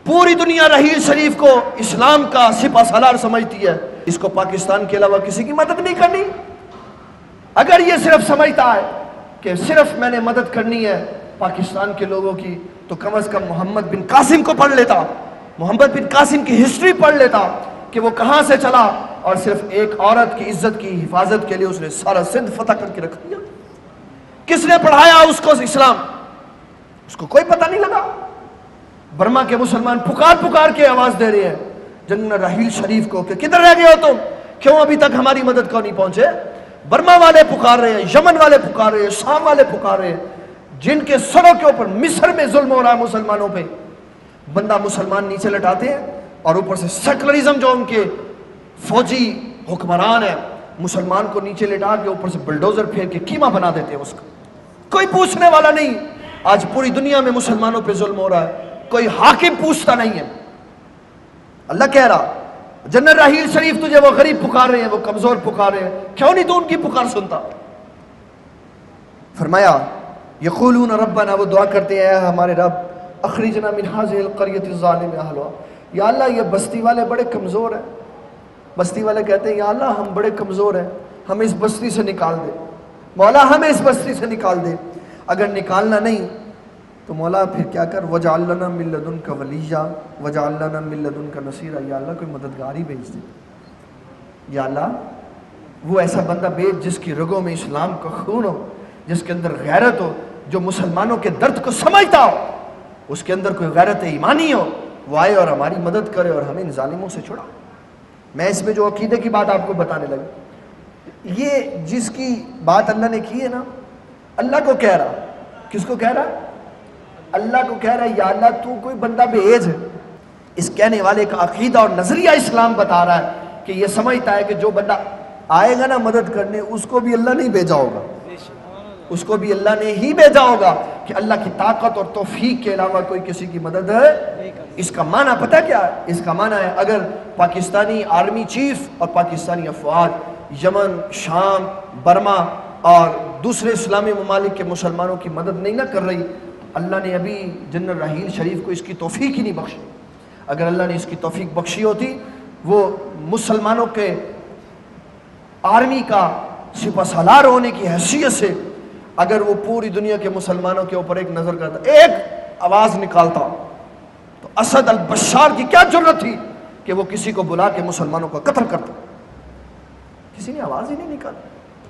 پوری دنیا رحیل شریف کو اسلام کا سپہ سالار سمجھتی ہے، اس کو پاکستان کے علاوہ کسی کی مدد نہیں کرنی۔ اگر یہ صرف سمجھتا ہے کہ صرف میں نے مدد کرنی ہے پاکستان کے لوگوں کی، تو کم از کم محمد بن قاسم کو پڑھ لیتا، محمد بن قاسم کی ہسٹری پڑھ لیتا کہ وہ کہاں سے چلا اور صرف ایک عورت کی عزت کی حفاظت کے لیے اس نے سارا سندھ فتح کر کے رکھ دیا۔ کس نے پڑھایا اس کو اسلام؟ اس کو کوئی پتہ نہیں لگا۔ برما کے مسلمان پکار پکار کے آواز دے رہے ہیں جنرل رحیل شریف کو کہ کدھر رہ گئے ہو تم، کیوں ابھی تک ہماری مدد کو نہیں پہنچے؟ برما والے پکار رہے ہیں، یمن والے پکار رہے ہیں، شام والے پکار رہے ہیں، جن کے سروں کے اوپر مصر میں ظلم ہو رہا ہے مسلمانوں پہ۔ بندہ مسلمان نیچے لٹاتے ہیں اور اوپر سے سیکولرزم جو ان کے فوجی حکمران ہیں، مسلمان کو نیچے لٹا کے اوپر سے بلڈوزر پھیر کے کیما بنا دیتے ہیں اس کا۔ کوئی پوچھنے والا نہیں۔ آج پوری دنیا میں مسلمانوں پہ ظلم ہو رہا ہے، کوئی حاکم پوچھتا نہیں ہے۔ اللہ کہہ رہا جنرل رحیل شریف تجھے وہ غریب پکار رہے ہیں، وہ کمزور پکار رہے ہیں، کیوں نہیں تو ان کی پکار سنتا؟ فرمایا یقولون ربنا، وہ دعا کرتے ہیں اے ہمارے رب، اخرجنا من هذه القرية الظالم اهلها، یا اللہ یہ بستی والے بڑے کمزور ہیں۔ بستی والے کہتے ہیں یا اللہ ہم بڑے کمزور ہیں، ہمیں اس بستی سے نکال دے، مولا ہمیں اس بستی سے نکال دے۔ اگر نکالنا نہیں تو مولا پھر کیا کر، وجعل لنا من لدنک ولیا وجعل لنا من لدنک نصیرا، یا اللہ کوئی مددگار ہی بھیج دے۔ یا اللہ وہ ایسا بندہ بھیج جس کی رگوں میں اسلام کا خون ہو، جس کے اندر غیرت ہو، جو مسلمانوں کے درد کو سمجھتا ہو، اس کے اندر کوئی غیرت ایمانی ہو، وہ آئے اور ہماری مدد کرے اور ہمیں ان ظالموں سے چھڑا۔ میں اس میں جو عقیدے کی بات آپ کو بتانے لگا، یہ جس کی بات اللہ نے کی ہے نا، اللہ کو کہہ رہا، کس کو کہہ رہا؟ اللہ کو کہہ رہا ہے یا اللہ تو کوئی بندہ بھیج۔ اس کہنے والے کا عقیدہ اور نظریہ اسلام بتا رہا ہے کہ یہ سمجھتا ہے کہ جو بندہ آئے گا نا مدد کرنے، اس کو بھی اللہ نہیں بھیجا ہوگا، اس کو بھی اللہ نے ہی بھیجا ہوگا، کہ اللہ کی طاقت اور توفیق کے علاوہ کوئی کسی کی مدد ہے۔ اس کا معنی پتہ کیا ہے؟ اس کا معنی ہے اگر پاکستانی آرمی چیف اور پاکستانی افواج یمن، شام، برما اور دوسرے اسلامی ممالک کے مسلمانوں کی مدد نہیں نہ کر رہی، اللہ نے ابھی جنرل رحیل شریف کو اس کی توفیق ہی نہیں بخشی۔ اگر اللہ نے اس کی توفیق بخشی ہوتی، وہ مسلمانوں کے آرمی کا سپہ سالار ہونے کی حیثیت سے اگر وہ پوری دنیا کے مسلمانوں کے اوپر ایک نظر کرتا، ایک آواز نکالتا، تو اسد البشار کی کیا جرت تھی کہ وہ کسی کو بلا کے مسلمانوں کا قتل کرتا؟ کسی نے آواز ہی نہیں نکالی۔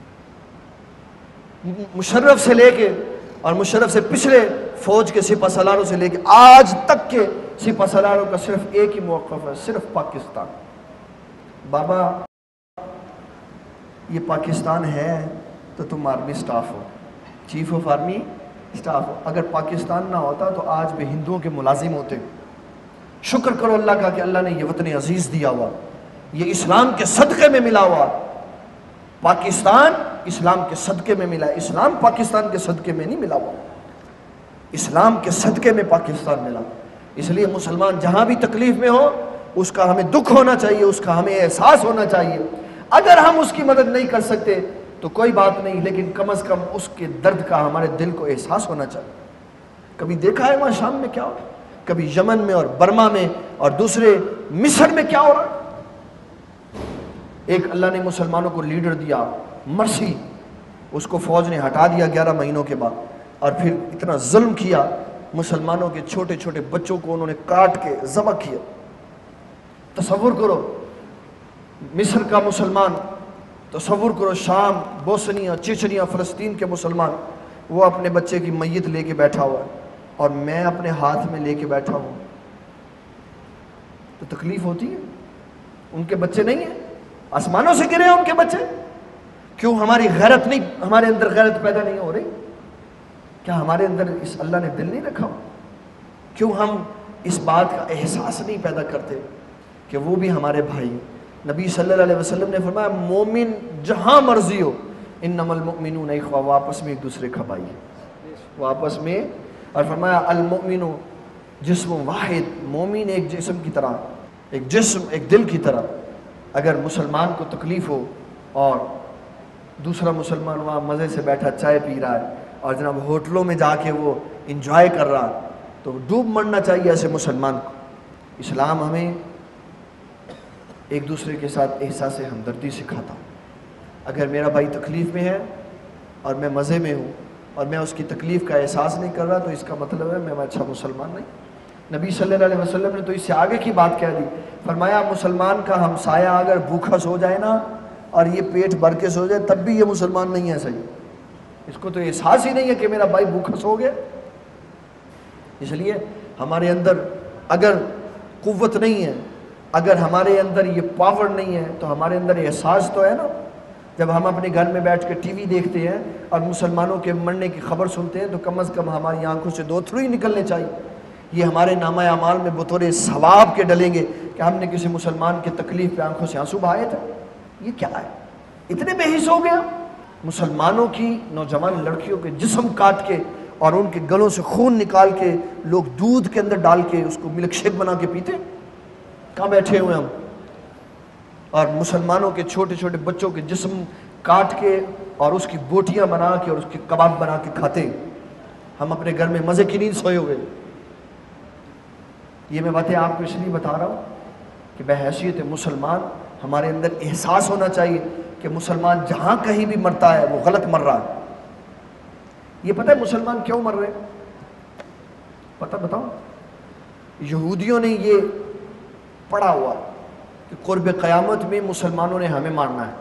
مشرف سے لے کے اور مشرف سے پچھلے فوج کے سپہ سالاروں سے لے کے آج تک کے سپہ سالاروں کا صرف ایک ہی موقف ہے، صرف پاکستان۔ بابا یہ پاکستان ہے تو تم آرمی سٹاف ہو، چیف آف آرمی سٹاف ہو۔ اگر پاکستان نہ ہوتا تو آج بھی ہندوؤں کے ملازم ہوتے۔ شکر کرو اللہ کا کہ اللہ نے یہ وطن عزیز دیا ہوا، یہ اسلام کے صدقے میں ملا ہوا۔ پاکستان اسلام کے صدقے میں ملا ہے، اسلام پاکستان کے صدقے میں نہیں ملا ہوا، اسلام کے صدقے میں پاکستان ملا۔ اس لیے مسلمان جہاں بھی تکلیف میں ہو، اس کا ہمیں دکھ ہونا چاہیے، اس کا ہمیں احساس ہونا چاہیے۔ اگر ہم اس کی مدد نہیں کر سکتے تو کوئی بات نہیں، لیکن کم از کم اس کے درد کا ہمارے دل کو احساس ہونا چاہیے۔ کبھی دیکھا ہے وہاں شام میں کیا ہو رہا ہے؟ کبھی یمن میں اور برما میں اور دوسرے مصر میں کیا ہو رہا ہے؟ ایک اللہ نے مسلمانوں کو لیڈر دیا، مرسی، اس کو فوج نے ہٹا دیا گیارہ مہینوں کے بعد، اور پھر اتنا ظلم کیا، مسلمانوں کے چھوٹے چھوٹے بچوں کو انہوں نے کاٹ کے ذبح کیا۔ تصور کرو مصر کا مسلمان، تصور کرو شام، بوسنیا، چچنیا، فلسطین کے مسلمان، وہ اپنے بچے کی میت لے کے بیٹھا ہوا ہے اور میں اپنے ہاتھ میں لے کے بیٹھا ہوں، تو تکلیف ہوتی ہے۔ ان کے بچے نہیں ہیں، آسمانوں سے گرے ہیں ان کے بچے۔ کیوں ہماری غیرت نہیں، ہمارے اندر غیرت پیدا نہیں ہو رہی؟ کیا ہمارے اندر اس اللہ نے دل نہیں رکھا؟ کیوں ہم اس بات کا احساس نہیں پیدا کرتے کہ وہ بھی ہمارے بھائی ہیں؟ نبی صلی اللہ علیہ وسلم نے فرمایا مومن جہاں مرضی ہو، انما المؤمنون اخوہ، وہ آپس میں ایک دوسرے کا بھائی ہے، وہ آپس میں۔ اور فرمایا المؤمن جسم واحد، مومن ایک جسم کی طرح، ایک جسم ایک دل کی طرح۔ اگر مسلمان کو تکلیف ہو اور دوسرا مسلمان وہاں مزے سے بیٹھا چائے پی رہا ہے اور جناب ہوٹلوں میں جا کے وہ انجوائے کر رہا، تو ڈوب مرنا چاہیے ایسے مسلمان کو۔ اسلام ہمیں ایک دوسرے کے ساتھ احساس ہمدردی سکھاتا. اگر میرا بھائی تکلیف میں ہے اور میں مزے میں ہوں اور میں اس کی تکلیف کا احساس نہیں کر رہا تو اس کا مطلب ہے میں اچھا مسلمان نہیں. نبی صلی اللہ علیہ وسلم نے تو اس سے آگے کی بات کہہ دی. فرمایا مسلمان کا ہمسایہ اگر بھوکا سو جائے نا اور یہ پیٹ بھر کے سو جائے تب بھی یہ مسلمان نہیں ہے صحیح. اس کو تو احساس ہی نہیں ہے کہ میرا بھائی بھوکا سو گیا. اس لیے ہمارے اندر اگر قوت نہیں ہے, اگر ہمارے اندر یہ پاور نہیں ہے تو ہمارے اندر احساس تو ہے نا. جب ہم اپنے گھر میں بیٹھ کے ٹی وی دیکھتے ہیں اور مسلمانوں کے مرنے کی خبر سنتے ہیں تو کم از کم ہماری آنکھوں سے دو تھرو ہی نکلنے چاہیے. یہ ہمارے نامہ اعمال میں بطور ثواب کے ڈلیں گے کہ ہم نے کسی مسلمان کی تکلیف پہ آنکھوں سے آنسو بہائے تھے. یہ کیا ہے, اتنے بے حس ہو گیا. مسلمانوں کی نوجوان لڑکیوں کے جسم کاٹ کے اور ان کے گلوں سے خون نکال کے لوگ دودھ کے اندر ڈال کے اس کو ملک شیک بنا کے پیتے. کہاں بیٹھے ہوئے ہم. اور مسلمانوں کے چھوٹے چھوٹے بچوں کے جسم کاٹ کے اور اس کی بوٹیاں بنا کے اور اس کے کباب بنا کے کھاتے. ہم اپنے گھر میں مزے کی نیند سوئے ہوئے. یہ میں باتیں آپ کو اس لیے بتا رہا ہوں کہ بحیثیت مسلمان ہمارے اندر احساس ہونا چاہیے کہ مسلمان جہاں کہیں بھی مرتا ہے وہ غلط مر رہا ہے. یہ پتہ ہے مسلمان کیوں مر رہے ہیں؟ پتہ بتاؤ. یہودیوں نے یہ پڑھا ہوا کہ قرب قیامت میں مسلمانوں نے ہمیں مارنا ہے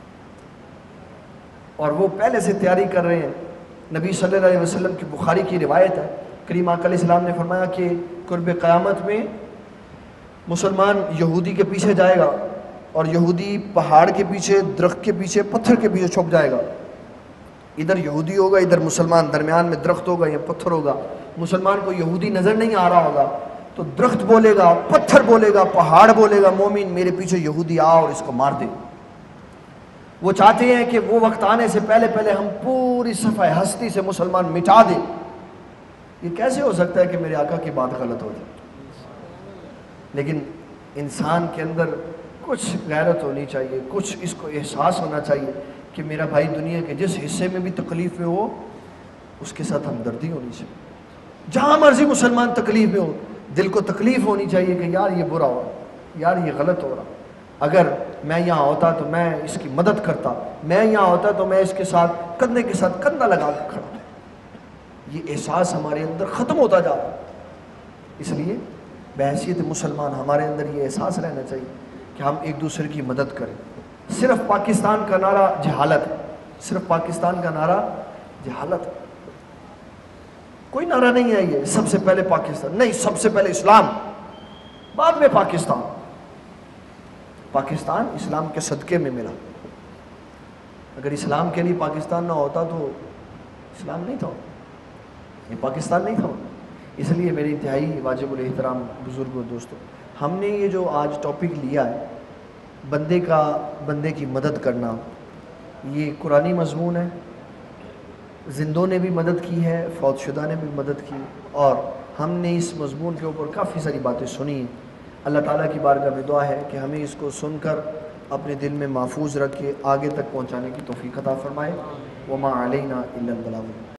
اور وہ پہلے سے تیاری کر رہے ہیں. نبی صلی اللہ علیہ وسلم کی بخاری کی روایت ہے, کریم آقا علیہ السلام نے فرمایا کہ قرب قیامت میں مسلمان یہودی کے پیچھے جائے گا اور یہودی پہاڑ کے پیچھے, درخت کے پیچھے, پتھر کے پیچھے چھپ جائے گا. ادھر یہودی ہوگا, ادھر مسلمان, درمیان میں درخت ہوگا یا پتھر ہوگا. مسلمان کو یہودی نظر نہیں آ رہا ہوگا تو درخت بولے گا, پتھر بولے گا, پہاڑ بولے گا مومن میرے پیچھے یہودی آ اور اس کو مار دے. وہ چاہتے ہیں کہ وہ وقت آنے سے پہلے پہلے ہم پوری صفحہ ہستی سے مسلمان مٹا دیں. یہ کیسے ہو سکتا ہے کہ میرے آقا کی بات غلط ہو جائے؟ لیکن انسان کے اندر کچھ غیرت ہونی چاہیے, کچھ اس کو احساس ہونا چاہیے کہ میرا بھائی دنیا کے جس حصے میں بھی تکلیف میں ہو اس کے ساتھ ہمدردی ہونی چاہیے. جہاں مرضی مسلمان تکلیف میں ہو دل کو تکلیف ہونی چاہیے کہ یار یہ برا ہو رہا, یار یہ غلط ہو رہا. اگر میں یہاں ہوتا تو میں اس کی مدد کرتا, میں یہاں ہوتا تو میں اس کے ساتھ کندھے کے ساتھ کندھا لگا کے کھڑا. یہ احساس ہمارے اندر ختم ہوتا جا رہا ہے. اس لیے بحیثیت مسلمان ہمارے اندر یہ احساس رہنا چاہیے کہ ہم ایک دوسرے کی مدد کریں. صرف پاکستان کا نعرہ جہالت ہے, صرف پاکستان کا نعرہ جہالت ہے. کوئی نعرہ نہیں ہے یہ سب سے پہلے پاکستان نہیں, سب سے پہلے اسلام, بعد میں پاکستان. پاکستان اسلام کے صدقے میں ملا. اگر اسلام کے لیے پاکستان نہ ہوتا تو اسلام نہیں تھا, یہ پاکستان نہیں تھا. اس لیے میرے انتہائی واجب الاحترام بزرگوں دوستوں, ہم نے یہ جو آج ٹاپک لیا ہے بندے کا بندے کی مدد کرنا, یہ قرآنی مضمون ہے. زندوں نے بھی مدد کی ہے, فوت شدہ نے بھی مدد کی, اور ہم نے اس مضمون کے اوپر کافی ساری باتیں سنی ہیں. اللہ تعالیٰ کی بارگاہ میں دعا ہے کہ ہمیں اس کو سن کر اپنے دل میں محفوظ رکھ کے آگے تک پہنچانے کی توفیق عطا فرمائے. وما علینا الا البلاغ.